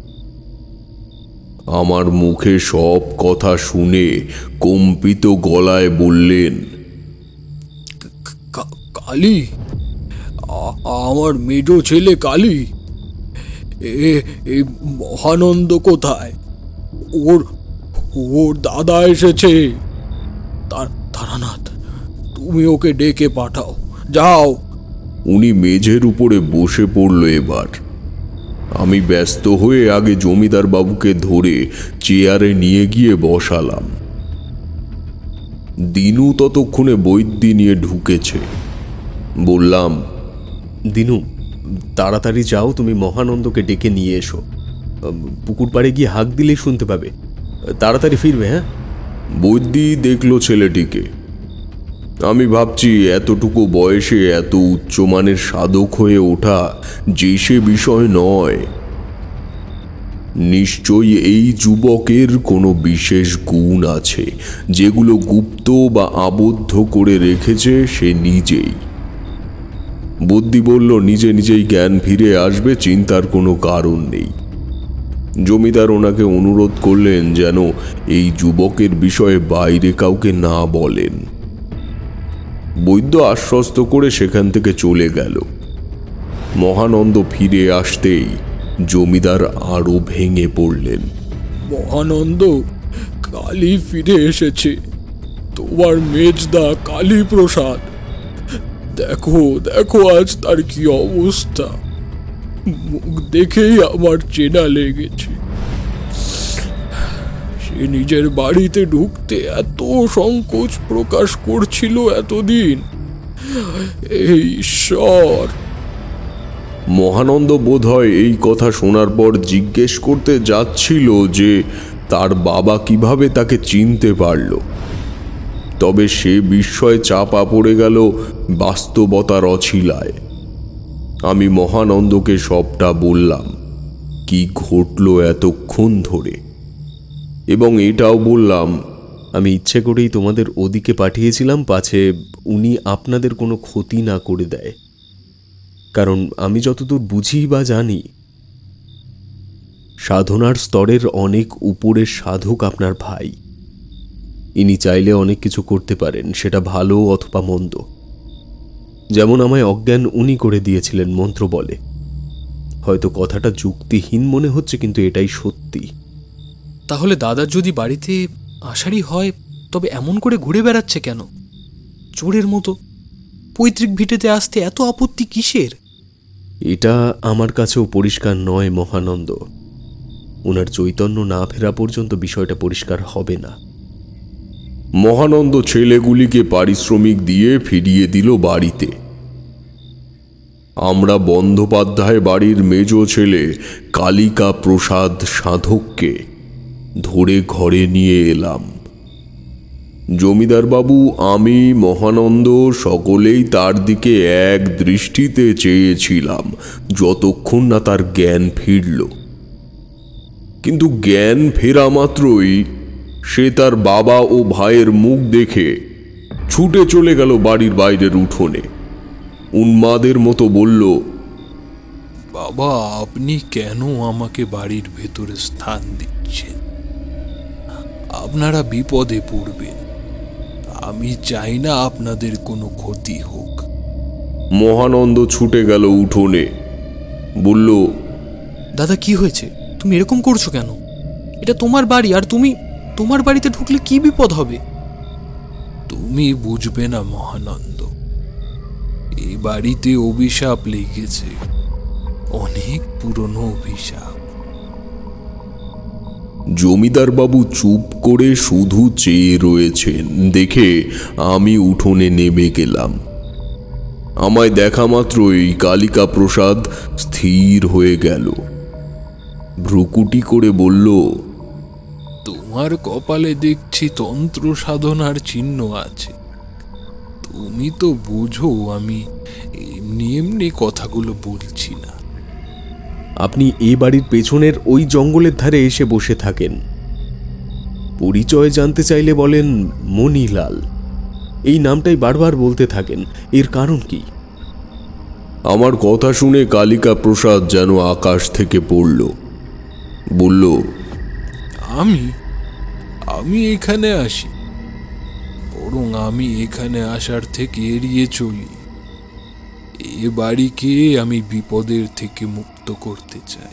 আমার মুখে সব কথা শুনে কম্পিত গলায় বললেন, কালী, আমার মেজো ছেলে কালী, এই মহানন্দ কোথায়? ওর ওর দাদা এসেছে। তারানাথ, তুমি ওকে ডেকে পাঠাও, যাও। উনি মেঝের উপরে বসে পড়ল। এবার আমি ব্যস্ত হয়ে আগে জমিদার বাবুকে ধরে চেয়ারে নিয়ে গিয়ে বসালাম। দিনু ততক্ষণে বৈদ্যি নিয়ে ঢুকেছে। বললাম, দিনু, তাড়াতাড়ি যাও, তুমি মহানন্দকে ডেকে নিয়ে এসো। পুকুর পাড়ে গিয়ে হাঁক দিলেই শুনতে পাবে। তাড়াতাড়ি ফিরবে। হ্যাঁ। বৈদ্যি দেখল ছেলেটিকে। আমি ভাবছি এতটুকু বয়সে এত উচ্চমানের সাধক হয়ে ওঠা যে সে বিষয় নয়। নিশ্চয়ই এই যুবকের কোনো বিশেষ গুণ আছে, যেগুলো গুপ্ত বা আবদ্ধ করে রেখেছে সে নিজেই। বুদ্ধি বলল, নিজে নিজেই জ্ঞান ফিরে আসবে, চিন্তার কোনো কারণ নেই। জমিদার ওনাকে অনুরোধ করলেন যেন এই যুবকের বিষয়ে বাইরে কাউকে না বলেন। বৈদ্য আশ্বস্ত করে সেখান থেকে চলে গেল। মহানন্দ ফিরে আসতেই জমিদার আরো ভেঙে পড়লেন। মহানন্দ, কালী ফিরে এসেছে, তোমার মেজদা কালী প্রসাদ। দেখো দেখো আজ তার কি অবস্থা, মুখ দেখেই আমার চেনা লেগেছে। সে নিজের বাড়িতে ঢুকতে এত সংকোচ প্রকাশ করছিল এতদিন। এই ঈশ্বর! মহানন্দ বোধহয় এই কথা শোনার পর জিজ্ঞেস করতে যাচ্ছিল যে তার বাবা কিভাবে তাকে চিনতে পারল, তবে সে বিস্ময়ে চাপা পড়ে গেল বাস্তবতার অছিলায়। আমি মহানন্দকে সবটা বললাম, কি ঘটল এতক্ষণ ধরে, এবং এটাও বললাম আমি ইচ্ছে করেই তোমাদের ওদিকে পাঠিয়েছিলাম, পাছে উনি আপনাদের কোনো ক্ষতি না করে দেয়। কারণ আমি যতদূর বুঝি বা জানি, সাধনার স্তরের অনেক উপরের সাধক আপনার ভাই। ইনি চাইলে অনেক কিছু করতে পারেন, সেটা ভালো অথবা মন্দ। যেমন আমায় অজ্ঞান উনি করে দিয়েছিলেন মন্ত্র বলে। হয়তো কথাটা যুক্তিহীন মনে হচ্ছে, কিন্তু এটাই সত্যি। তাহলে দাদার যদি বাড়িতে আষাঢ়ি হয়, তবে এমন করে ঘুরে বেড়াচ্ছে কেন চোরের মতো? পৈতৃক ভিটেতে আসতে এত আপত্তি কিসের? এটা আমার কাছেও পরিষ্কার নয় মহানন্দ। ওনার চৈতন্য না ফেরা পর্যন্ত বিষয়টা পরিষ্কার হবে না। মহানন্দ ছেলেগুলিকে পারিশ্রমিক দিয়ে ফিরিয়ে দিল বাড়িতে। আমরা বন্দ্যোপাধ্যায় বাড়ির মেজ ছেলে কালিকা প্রসাদ সাধককে ধরে ঘরে নিয়ে এলাম। জমিদারবাবু, আমি, মহানন্দ সকলেই তার দিকে এক দৃষ্টিতে চেয়েছিলাম যতক্ষণ না তার জ্ঞান ফিরল। কিন্তু জ্ঞান ফেরা মাত্রই সে তার বাবা ও ভাইয়ের মুখ দেখে ছুটে চলে গেল বাড়ির বাইরের উঠোনে। উন্মাদের মতো বলল, বাবা, আপনি কেন আমাকে বাড়ির ভেতরে স্থান দিচ্ছেন? আপনারা বিপদে পড়বেন। আমি চাই না আপনাদের কোনো ক্ষতি হোক। মহানন্দ ছুটে গেল উঠোনে, বলল, দাদা, কি হয়েছে? তুমি এরকম করছো কেন? এটা তোমার বাড়ি, আর তুমি তোমার বাড়িতে ঢুকলে কি বিপদ হবে? তুমি বুঝবে না মহানন্দ, এই বাড়িতে অভিশাপ লেগেছে, অনেক পুরনো অভিশাপ। জমিদার বাবু চুপ করে শুধু চেয়ে রয়েছেন দেখে আমি উঠোনে নেমে গেলাম। আমায় দেখা মাত্রই কালিকা প্রসাদ স্থির হয়ে গেল, ভ্রুকুটি করে বলল, তোমার কপালে দেখছি তন্ত্র সাধনার চিহ্ন আছে। তুমি তো বুঝো আমি এমনি এমনি কথাগুলো বলছি না। আপনি এই বাড়ির পেছনের ওই জঙ্গলের ধারে এসে বসে থাকেন। পরিচয় জানতে চাইলে বলেন মণিলাল। এই নামটাই বারবার বলতে থাকেন, এর কারণ কি? আমার কথা শুনে কালিকা প্রসাদ যেন আকাশ থেকে পড়ল, বলল, আমি আমি এখানে আসি, বরং আমি এখানে আসার থেকে এড়িয়ে চলি। এ বাড়িকে আমি বিপদের থেকে মুক্ত করতে চাই।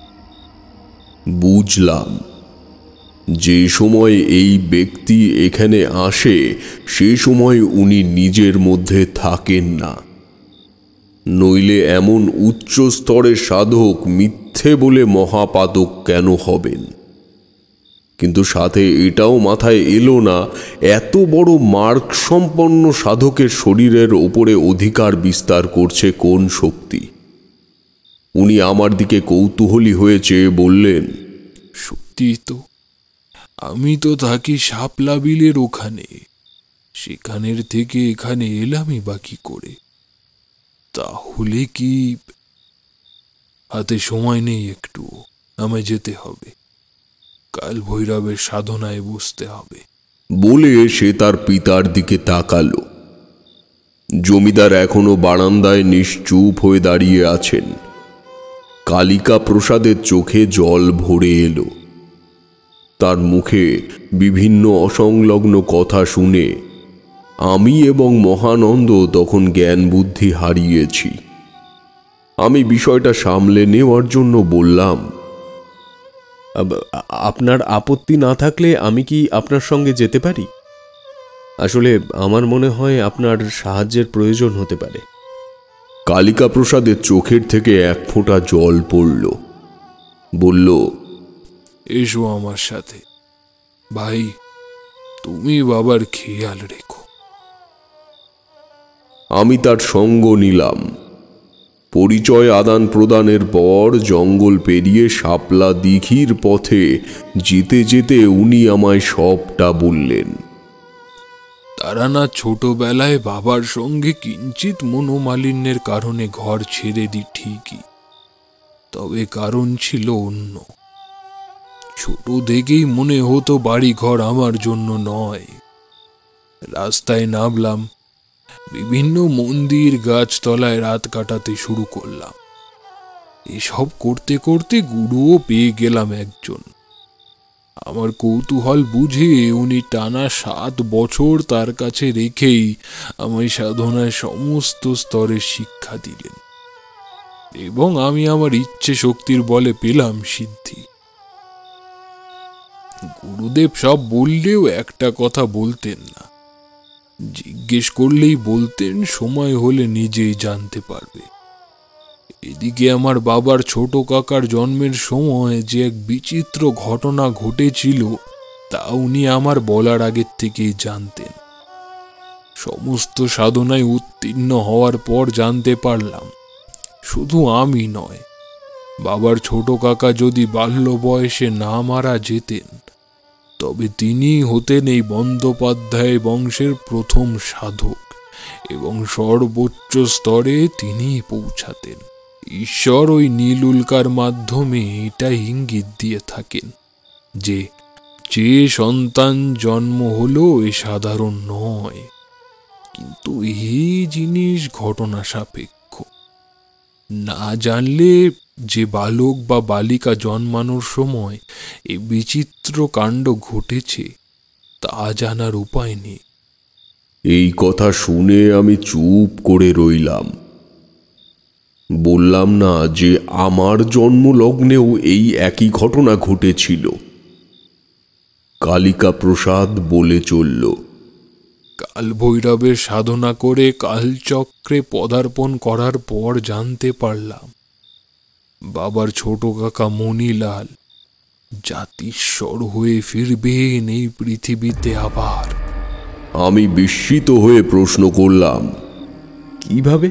বুঝলাম। যে সময় এই ব্যক্তি এখানে আসে সে সময় উনি নিজের মধ্যে থাকেন না, নইলে এমন উচ্চ স্তরের সাধক মিথ্যে বলে মহাপাতক কেন হবেন? কিন্তু সাথে এটাও মাথায় এলো না, এত বড় মার্গ সম্পন্ন সাধকের শরীরের ওপরে অধিকার বিস্তার করছে কোন শক্তি? উনি আমার দিকে কৌতূহলী হয়ে চেয়ে বললেন, সত্যি তো, আমি তো থাকি শাপলা বিলের ওখানে, সেখানের থেকে এখানে এলামই বা কি করে? তাহলে কি? হাতে সময় নেই একটু, আমায় যেতে হবে, কাল ভৈরবের সাধনায় বসতে হবে। বলে সে তার পিতার দিকে তাকালো। জমিদার এখনো বারান্দায় নিশ্চুপ হয়ে দাঁড়িয়ে আছেন। কালিকা প্রসাদের চোখে জল ভরে এলো। তার মুখে বিভিন্ন অসংলগ্ন কথা শুনে আমি এবং মহানন্দ তখন জ্ঞান বুদ্ধি হারিয়েছি। আমি বিষয়টা সামলে নেওয়ার জন্য বললাম, আপনার আপত্তি না থাকলে আমি কি আপনার সঙ্গে যেতে পারি? আসলে আমার মনে হয় আপনার সাহায্যের প্রয়োজন হতে পারে। কালিকা প্রসাদের চোখের থেকে এক ফোঁটা জল পড়ল। বলল, এসো আমার সাথে ভাই, তুমি বাবার খেয়াল রেখো। আমি তার সঙ্গ নিলাম। পরিচয় আদান প্রদানের পর জঙ্গল পেরিয়ে শাপলা দিঘির পথে যেতে যেতে উনি আমায় সবটা বললেন। তারা না ছোটবেলায় বাবার সঙ্গে কিঞ্চিত মনোমালিন্যের কারণে ঘর ছেড়ে দি ঠিকই, তবে কারণ ছিল অন্য। ছোট থেকেই মনে হতো বাড়ি ঘর আমার জন্য নয়। রাস্তায় নামলাম, বিভিন্ন মন্দির গাছতলায় রাত কাটাতে শুরু করলাম। এসব করতে করতে গুরুও পেয়ে গেলাম একজন। আমার কৌতূহল বুঝে উনি টানা সাত বছর তার কাছে রেখেই আমায় সাধনায় সমস্ত স্তরের শিক্ষা দিলেন, এবং আমি আমার ইচ্ছে শক্তির বলে পেলাম সিদ্ধি। গুরুদেব সব বললেও একটা কথা বলতেন না, জিজ্ঞেস করলেই বলতেন সময় হলে নিজেই জানতে পারবে। এদিকে আমার বাবার ছোট কাকার জন্মের সময় যে এক বিচিত্র ঘটনা ঘটেছিল তা উনি আমার বলার আগের থেকেই জানতেন। সমস্ত সাধনায় উত্তীর্ণ হওয়ার পর জানতে পারলাম, শুধু আমি নয়, বাবার ছোট কাকা যদি বাল্য বয়সে না মারা যেতেন তবে তিনি হতেন এই বন্দ্যোপাধ্যায় বংশের প্রথম সাধক, এবং সর্বোচ্চ স্তরে তিনি পৌঁছাতেন। ঈশ্বর ওই নীল উল্কার মাধ্যমে এটা ইঙ্গিত দিয়ে থাকেন যে যে সন্তান জন্ম হলো এ সাধারণ নয়, কিন্তু এই জিনিস ঘটনা সাপেক্ষ। না জানলে যে বালক বা বালিকা জন্মানোর সময় এই বিচিত্র কাণ্ড ঘটেছে তা জানার উপায় নেই। এই কথা শুনে আমি চুপ করে রইলাম। বললাম না যে আমার জন্মলগ্নেও এই একই ঘটনা ঘটেছিল। কালিকা প্রসাদ বলে চলল, কাল ভৈরবের সাধনা করে কালচক্রে পদার্পণ করার পর জানতে পারলাম বাবার ছোট কাকা মণিলাল জাতিস্বর হয়ে ফিরবেন এই পৃথিবীতে আবার। আমি বিস্মিত হয়ে প্রশ্ন করলাম, কিভাবে?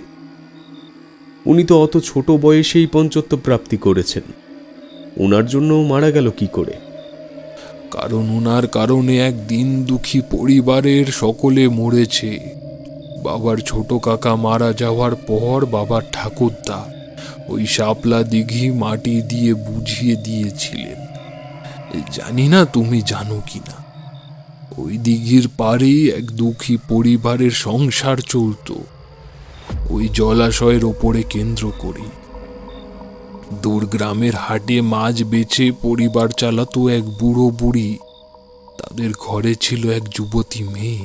উনি তো অত ছোট বয়সেই পঞ্চত্ব প্রাপ্তি করেছেন, ওনার জন্য মারা গেল কি করে? কারণ ওনার কারণে এক দিন দুঃখী পরিবারের সকলে মরেছে। বাবার ছোট কাকা মারা যাওয়ার পর বাবার ঠাকুরদা ওই শাপলা দিঘি মাটি দিয়ে বুঝিয়ে দিয়েছিলেন। জানি না তুমি জানো কিনা, ওই দিঘির পাড়ে এক দুঃখী পরিবারের সংসার চলত ওই জলাশয়ের ওপরে কেন্দ্র করি। দূর গ্রামের হাটে মাছ বেচে পরিবার চালাতো এক বুড়ো বুড়ি, তাদের ঘরে ছিল এক যুবতী মেয়ে।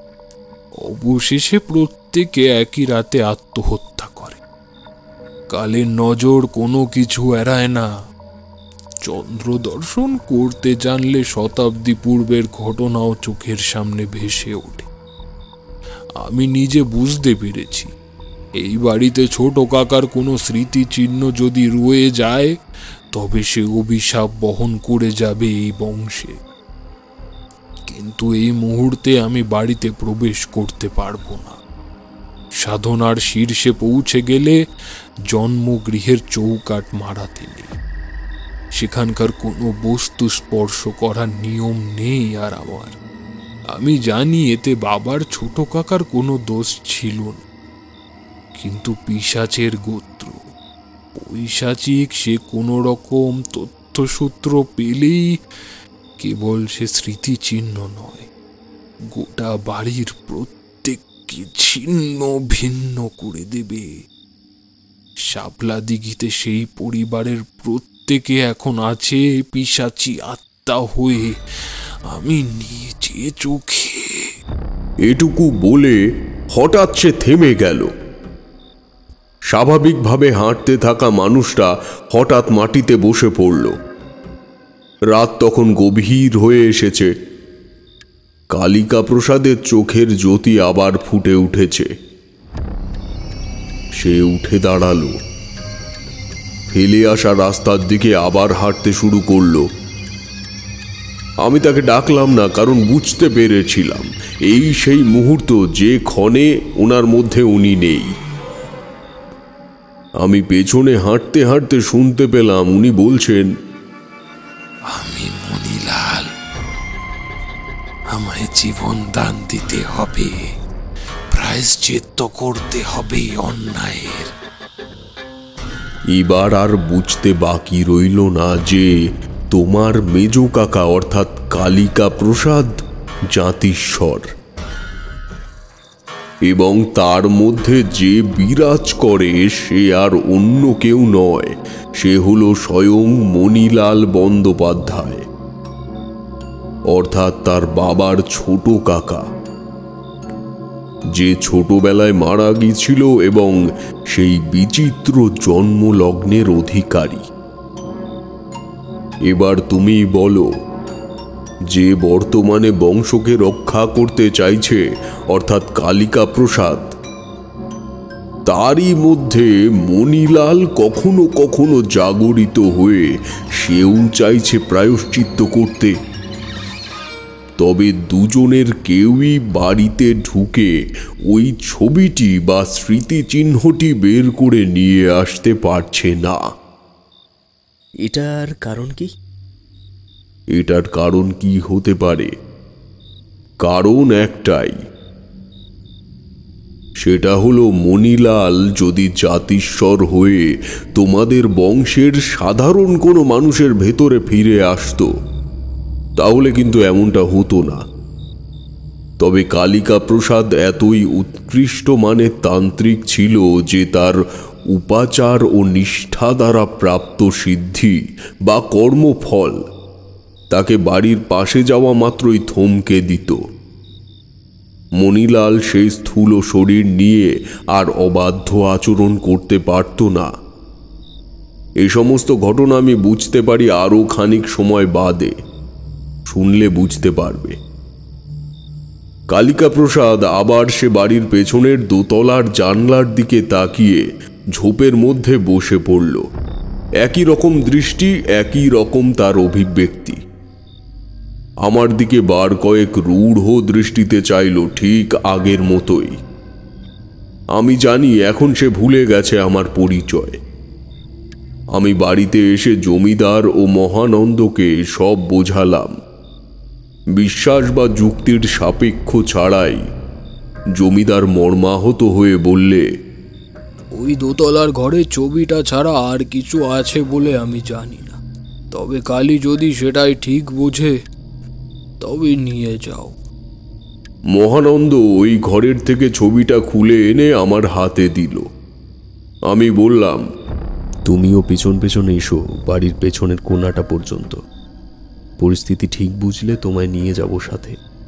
অবশেষে প্রত্যেকে একই রাতে আত্মহত্যা করে। কালের নজর কোনো কিছু এড়ায় না। চন্দ্র দর্শন করতে জানলে শতাব্দী পূর্বের ঘটনাও চোখের সামনে ভেসে ওঠে। আমি নিজে বুঝতে পেরেছি এই বাড়িতে ছোট কাকার কোনো স্মৃতিচিহ্ন যদি রয়ে যায় তবে সে অভিশাপ বহন করে যাবে এই বংশে। কিন্তু এই মুহূর্তে আমি বাড়িতে প্রবেশ করতে পারবো না। সাধনার শীর্ষে পৌঁছে গেলে জন্মগৃহের চৌকাঠ মারাতে নেই। সেখানকার কোনো বস্তু স্পর্শ করার নিয়ম নেই আর আমার। আমি জানি এতে বাবার ছোট কাকার কোনো দোষ ছিল না, কিন্তু পিশাচের গোত্র, পৈশাচিক সে কোনো রকম তথ্যসূত্র পেলেই কেবল সে স্মৃতিচিহ্ন নয়, গোটা বাড়ির প্রত্যেককে ছিন্ন ভিন্ন করে দেবে। শাপলা দিঘিতে সেই পরিবারের প্রত্যেকে এখন আছে পিশাচি আত্মা হয়ে। আমি নিজে চোখে। এটুকু বলে হঠাৎ সে থেমে গেল। স্বাভাবিকভাবে হাঁটতে থাকা মানুষটা হঠাৎ মাটিতে বসে পড়ল। রাত তখন গভীর হয়ে এসেছে। কালিকা প্রসাদের চোখের জ্যোতি আবার ফুটে উঠেছে। সে উঠে দাঁড়ালো, ফেলে আসা রাস্তার দিকে আবার হাঁটতে শুরু করলো। আমি তাকে ডাকলাম না, কারণ বুঝতে পেরেছিলাম এই সেই মুহূর্ত যে ক্ষণে ওনার মধ্যে উনি নেই। আমি পেছনে হাঁটতে হাঁটতে শুনতে পেলাম উনি বলছেন, আমি মণিলাল, আমায় জীবন দান দিতে হবে, প্রায়শ্চিত্ত করতে হবে অন্যায়ের। এবার আর বুঝতে বাকি রইল না যে তোমার মেজ কাকা অর্থাৎ কালিকা প্রসাদ জাতিস্বর, এবং তার মধ্যে যে বিরাজ করে সে আর অন্য কেউ নয়, সে হলো স্বয়ং মণিলাল বন্দ্যোপাধ্যায়, অর্থাৎ তার বাবার ছোট কাকা, যে ছোটবেলায় মারা গিয়েছিল এবং সেই বিচিত্র জন্মলগ্নের অধিকারী। এবার তুমি বলো, যে বর্তমানে বংশকে রক্ষা করতে চাইছে অর্থাৎ কালিকা প্রসাদ, তারই মধ্যে মণিলাল কখনো কখনো জাগরিত হয়ে সেও চাইছে প্রায়শ্চিত্ত করতে। তবে দুজনের কেউই বাড়িতে ঢুকে ওই ছবিটি বা স্মৃতিচিহ্নটি বের করে নিয়ে আসতে পারছে না। এটার কারণ কি? এটার কারণ কি হতে পারে? কারণ একটাই, সেটা হলো মণিলাল যদি জাতিস্বর হয়ে তোমাদের বংশের সাধারণ কোনো মানুষের ভেতরে ফিরে আসতো, তাহলে কিন্তু এমনটা হতো না। তবে কালিকা প্রসাদ এতই উৎকৃষ্ট মানের তান্ত্রিক ছিল যে তার উপাচার ও নিষ্ঠা দ্বারা প্রাপ্ত সিদ্ধি বা কর্মফল তাকে বাড়ির পাশে যাওয়া মাত্রই থমকে দিত। মণিলাল সেই স্থূল শরীর নিয়ে আর অবাধ্য আচরণ করতে পারত না। এই সমস্ত ঘটনা আমি বুঝতে পারি আরও খানিক সময় বাদে, শুনলে বুঝতে পারবে। কালিকা প্রসাদ আবার সে বাড়ির পেছনের দোতলার জানলার দিকে তাকিয়ে ঝোপের মধ্যে বসে পড়ল। একই রকম দৃষ্টি, একই রকম তার অভিব্যক্তি। আমার দিকে বার কয়েক রূঢ় দৃষ্টিতে চাইল, ঠিক আগের মতোই। আমি জানি এখন সে ভুলে গেছে আমার পরিচয়। আমি বাড়িতে এসে জমিদার ও মহানন্দকে সব বোঝালাম। বিশ্বাস বা যুক্তির সাপেক্ষ ছাড়াই জমিদার মর্মাহত হয়ে বললে, ওই দোতলার ঘরে ছবিটা ছাড়া আর কিছু আছে বলে আমি জানি না, তবে কালী যদি সেটাই ঠিক বোঝে তবে নিয়ে যাও। মহানন্দ ওই ঘরের থেকে ছবিটা খুলে এনে আমার হাতে দিল। আমি বললাম, তুমিও পেছন পেছন এসো বাড়ির পেছনের কোণাটা পর্যন্ত, পরিস্থিতি ঠিক বুঝলে তোমায় নিয়ে যাব সাথে।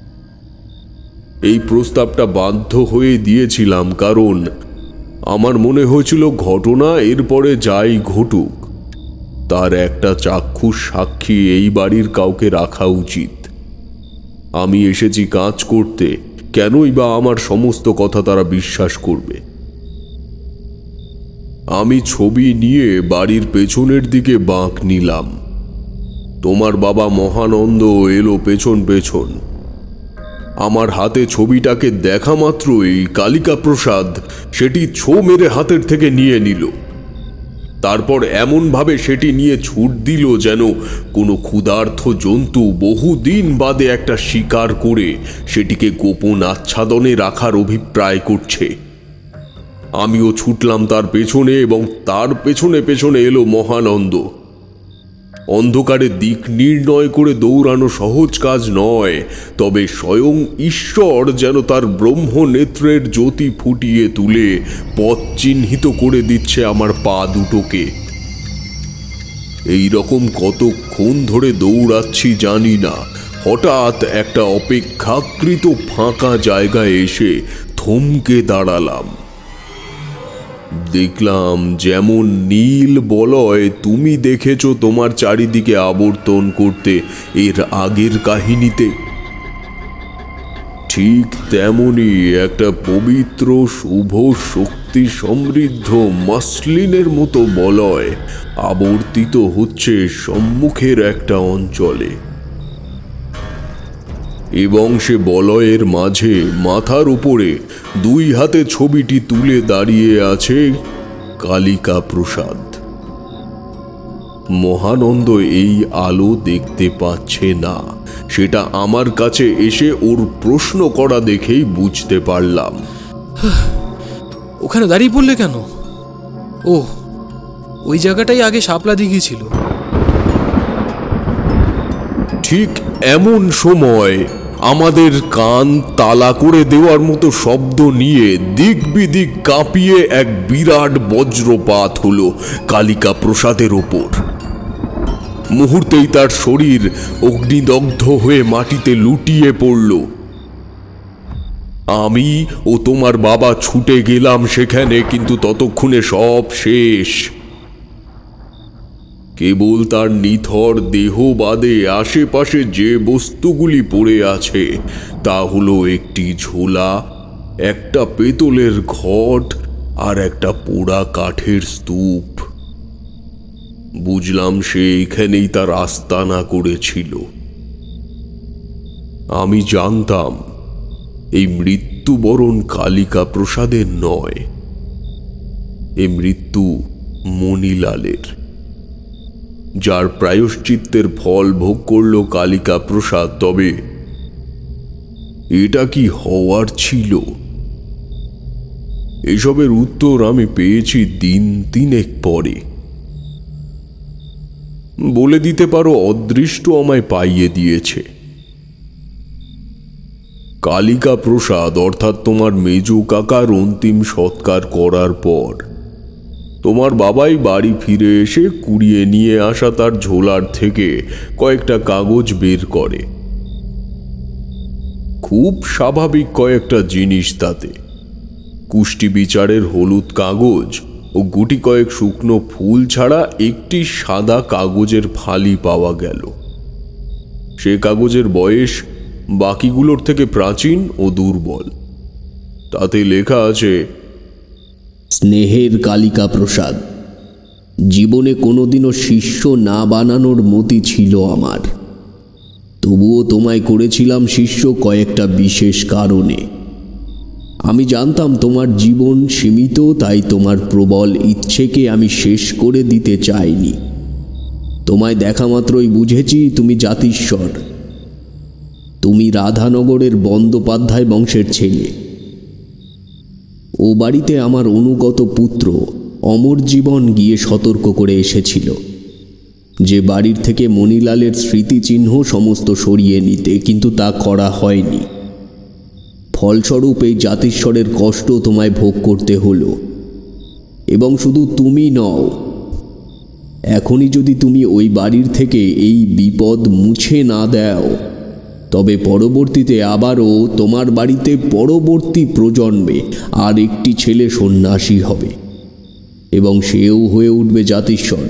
এই প্রস্তাবটা বাধ্য হয়ে দিয়েছিলাম, কারণ আমার মনে হয়েছিল ঘটনা এরপরে যাই ঘটুক তার একটা চাক্ষুষ সাক্ষী এই বাড়ির কাউকে রাখা উচিত। আমি এসেছি কাজ করতে, কেনই বা আমার সমস্ত কথা তারা বিশ্বাস করবে? আমি ছবি নিয়ে বাড়ির পেছনের দিকে বাঁক নিলাম। তোমার বাবা মহানন্দ এলো পেছন পেছন। আমার হাতে ছবিটাকে দেখা মাত্রই কালিকা প্রসাদ সেটি ছো মেরে হাতের থেকে নিয়ে নিল। তারপর এমনভাবে সেটি নিয়ে ছুট দিল যেন কোনো ক্ষুধার্ত জন্তু বহুদিন বাদে একটা শিকার করে সেটিকে গোপন আচ্ছাদনে রাখার অভিপ্রায় করছে। আমিও ছুটলাম তার পেছনে, এবং তার পেছনে পেছনে এলো মহানন্দ। অন্ধকারে দিক নির্ণয় করে দৌড়ানো সহজ কাজ নয়, তবে স্বয়ং ঈশ্বর যেন তার ব্রহ্ম নেত্রের জ্যোতি ফুটিয়ে তুলে পথ চিহ্নিত করে দিচ্ছে আমার পা দুটোকে। এই রকম কতক্ষণ ধরে দৌড়াচ্ছি জানি না, হঠাৎ একটা অপেক্ষাকৃত ফাঁকা জায়গায় এসে থমকে দাঁড়ালাম। দেখলাম যেমন নীল বলয় তুমি দেখেছো তোমার চারিদিকে আবর্তন করতে এর আগের কাহিনীতে, ঠিক তেমনি একটা পবিত্র শুভ শক্তি সমৃদ্ধ মসলিনের মতো বলয় আবর্তিত হচ্ছে সম্মুখের একটা অঞ্চলে, এবং সে বলয়ের মাঝে মাথার উপরে দুই হাতে ছবিটি তুলে দাঁড়িয়ে আছে কালিকা প্রসাদ। মহানন্দ এই আলো দেখতে পাচ্ছে না, সেটা আমার কাছে এসে ওর প্রশ্ন করা দেখেই বুঝতে পারলাম। ওখানে দাঁড়িয়ে পড়লে কেন? ও, ওই জায়গাটাই আগে শাপলা দিঘি ছিল। ঠিক এমন সময় আমাদের কান তালা করে দেওয়ার মতো শব্দ নিয়ে দিক বিদিক কাঁপিয়ে এক বিরাট বজ্রপাত হলো কালিকা প্রসাদের ওপর। মুহূর্তেই তার শরীর অগ্নিদগ্ধ হয়ে মাটিতে লুটিয়ে পড়ল। আমি ও তোমার বাবা ছুটে গেলাম সেখানে, কিন্তু ততক্ষণে সব শেষ। কেবল তার নিথর দেহ বাদে আশেপাশে যে বস্তুগুলি পড়ে আছে তা হলো একটি ঝোলা, একটা পেতলের ঘট আর একটা পোড়া কাঠের স্তূপ। বুঝলাম সে এখানেই তার আস্তানা করেছিল। আমি জানতাম এই মৃত্যুবরণ কালিকা প্রসাদের নয়, এই মৃত্যু মণিলালের, যার প্রায়শ্চিত্তের ফল ভোগ করল কালিকা প্রসাদ। তবে এটা কি হওয়ার ছিল? এসবের উত্তর আমি পেয়েছি দিন তিনেক পরে। বলে দিতে পারো অদৃষ্ট আমায় পাইয়ে দিয়েছে। কালিকা প্রসাদ অর্থাৎ তোমার মেজো কাকার অন্তিম সৎকার করার পর তোমার বাবাই বাড়ি ফিরে এসে কুড়িয়ে নিয়ে আসা তার ঝোলার থেকে কয়েকটা কাগজ বের করে। খুব স্বাভাবিক কয়েকটা জিনিস তাতে, কুষ্টি বিচারের হলুদ কাগজ ও গুটি কয়েক শুকনো ফুল ছাড়া একটি সাদা কাগজের ফালি পাওয়া গেল। সে কাগজের বয়স বাকিগুলোর থেকে প্রাচীন ও দুর্বল। তাতে লেখা আছে, স্নেহের কালিকা প্রসাদ, জীবনে কোনোদিনও শিষ্য না বানানোর মতি ছিল আমার, তবুও তোমায় করেছিলাম শিষ্য কয়েকটা বিশেষ কারণে। আমি জানতাম তোমার জীবন সীমিত, তাই তোমার প্রবল ইচ্ছেকে আমি শেষ করে দিতে চাইনি। তোমায় দেখা মাত্রই বুঝেছি তুমি জাতিস্বর। তুমি রাধানগরের বন্দ্যোপাধ্যায় বংশের ছেলে। ও বাড়িতে আমার অনুগত পুত্র অমর জীবন গিয়ে সতর্ক করে এসেছিল যে বাড়ির থেকে মণিলালের স্মৃতিচিহ্ন সমস্ত সরিয়ে নিতে, কিন্তু তা করা হয়নি। ফলস্বরূপ এই জাতিস্বরের কষ্ট তোমায় ভোগ করতে হলো। এবং শুধু তুমি নও, এখনই যদি তুমি ওই বাড়ির থেকে এই বিপদ মুছে না দাও, তবে পরবর্তীতে আবারও তোমার বাড়িতে পরবর্তী প্রজন্মে আর একটি ছেলে সন্ন্যাসী হবে এবং সেও হয়ে উঠবে জাতিস্বর।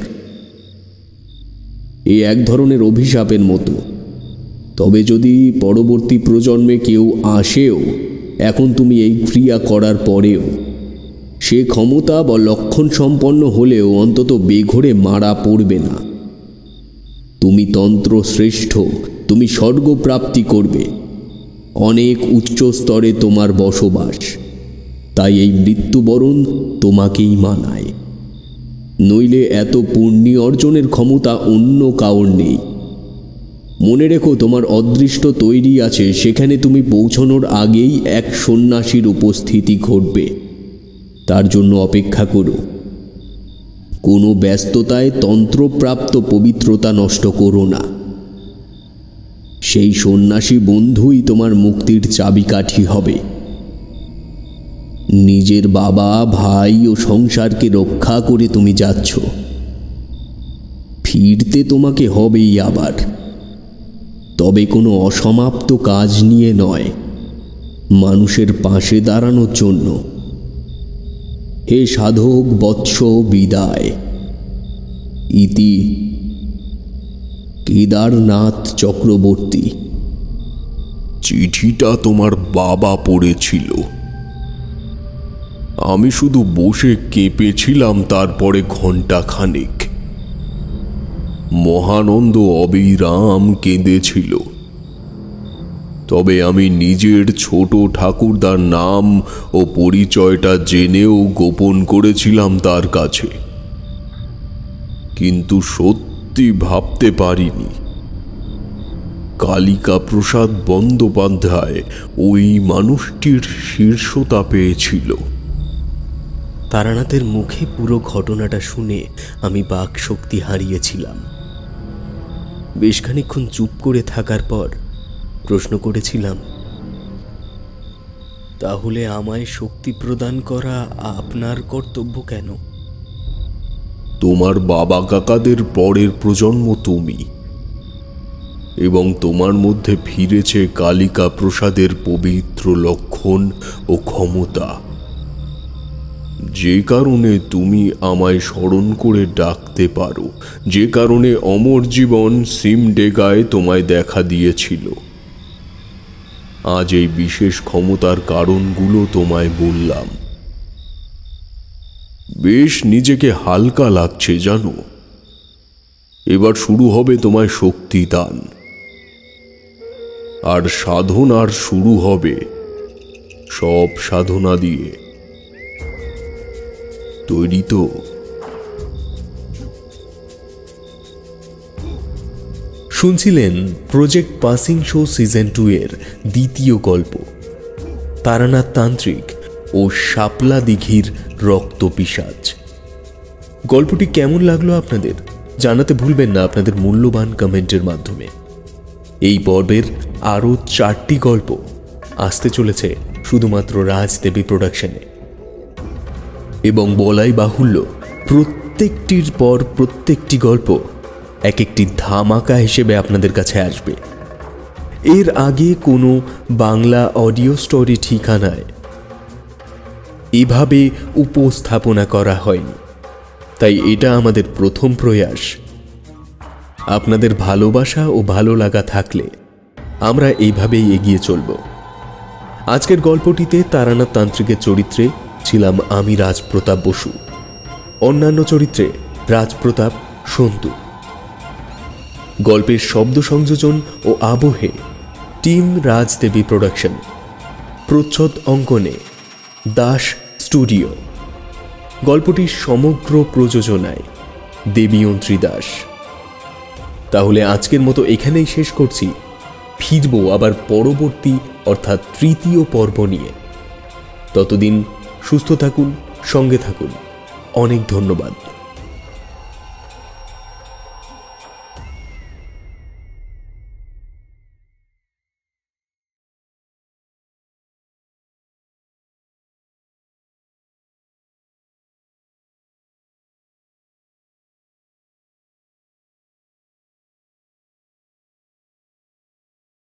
এ এক ধরনের অভিশাপের মতো। তবে যদি পরবর্তী প্রজন্মে কেউ আসেও এখন তুমি এই ক্রিয়া করার পরেও, সে ক্ষমতা বা লক্ষণ সম্পন্ন হলেও অন্তত বেঘরে মারা পড়বে না। তুমি তন্ত্র শ্রেষ্ঠ, তুমি স্বর্গপ্রাপ্তি করবে, অনেক উচ্চ স্তরে তোমার বসবাস। তাই এই মৃত্যুবরণ তোমাকেই মানায়, নইলে এত পুণ্য অর্জনের ক্ষমতা অন্য কাউর নেই। মনে রেখো, তোমার অদৃষ্ট তৈরি আছে, সেখানে তুমি পৌঁছানোর আগেই এক সন্ন্যাসীর উপস্থিতি ঘটবে। তার জন্য অপেক্ষা করো। কোনো ব্যস্ততায় তন্ত্রপ্রাপ্ত পবিত্রতা নষ্ট করো না। সেই সন্ন্যাসী বন্ধুই তোমার মুক্তির চাবিকাঠি হবে। নিজের বাবা, ভাই ও সংসারকে রক্ষা করে তুমি যাচ্ছ, ফিরতে তোমাকে হবেই আবার, তবে কোনো অসমাপ্ত কাজ নিয়ে নয়, মানুষের পাশে দাঁড়ানোর জন্য। হে সাধক বৎস বিদায়। ইতি কেদারনাথ চক্রবর্তী। চিঠিটা তোমার বাবা পড়েছিল। আমি শুধু বসে কেঁপেছিলাম। তারপরে ঘন্টা খানেক মহানন্দ অবিরাম কেঁদেছিল। তবে আমি নিজের ছোট ঠাকুরদার নাম ও পরিচয়টা জেনেও গোপন করেছিলাম তার কাছে। কিন্তু সত্যি ভাবতে পারিনি কালিকা প্রসাদ বন্দ্যোপাধ্যায় ওই মানুষটির শীর্ষতা পেয়েছিল। তারানাথের মুখে পুরো ঘটনাটা শুনে আমি বাক শক্তি হারিয়েছিলাম। বেশ খানিকক্ষণ চুপ করে থাকার পর প্রশ্ন করেছিলাম, তাহলে আমায় শক্তি প্রদান করা আপনার কর্তব্য কেন? তোমার বাবা কাকাদের পরের প্রজন্ম তুমি, এবং তোমার মধ্যে ফিরেছে কালিকা প্রসাদের পবিত্র লক্ষণ ও ক্ষমতা, যে কারণে তুমি আমায় স্মরণ করে ডাকতে পারো, যে কারণে অমর জীবন সিমডেগায় তোমায় দেখা দিয়েছিল। আজ এই বিশেষ ক্ষমতার কারণগুলো তোমায় বললাম। বেশ নিজেকে হালকা লাগছে জানো। এবার শুরু হবে তোমায় শক্তি দান, আর সাধনার শুরু হবে সব সাধনা দিয়ে। তৈরি তো? শুনছিলেন project passing show season two এর দ্বিতীয় গল্প, তারানাথ তান্ত্রিক ও শাপলা দিঘির রক্ত পিশাচ। গল্পটি কেমন লাগলো আপনাদের জানাতে ভুলবেন না আপনাদের মূল্যবান কমেন্টের মাধ্যমে। এই পর্বের আরও চারটি গল্প আসতে চলেছে শুধুমাত্র রাজদেবী প্রোডাকশনে, এবং বলাই বাহুল্য প্রত্যেকটির পর প্রত্যেকটি গল্প এক একটি ধামাকা হিসেবে আপনাদের কাছে আসবে। এর আগে কোনো বাংলা অডিও স্টোরি ঠিকানায় এভাবে উপস্থাপনা করা হয়নি, তাই এটা আমাদের প্রথম প্রয়াস। আপনাদের ভালোবাসা ও ভালো লাগা থাকলে আমরা এইভাবেই এগিয়ে চলব। আজকের গল্পটিতে তারানাথ তান্ত্রিকের চরিত্রে ছিলাম আমি, রাজপ্রতাপ বসু। অন্যান্য চরিত্রে রাজপ্রতাপ, সন্তু। গল্পের শব্দ সংযোজন ও আবহে টিম রাজদেবী প্রোডাকশন। প্রচ্ছদ অঙ্কনে দাস স্টুডিও। গল্পটির সমগ্র প্রযোজনায় দেবীয়ন্ত্রী দাস। তাহলে আজকের মতো এখানেই শেষ করছি। ফিরব আবার পরবর্তী অর্থাৎ তৃতীয় পর্ব নিয়ে। ততদিন সুস্থ থাকুন, সঙ্গে থাকুন। অনেক ধন্যবাদ।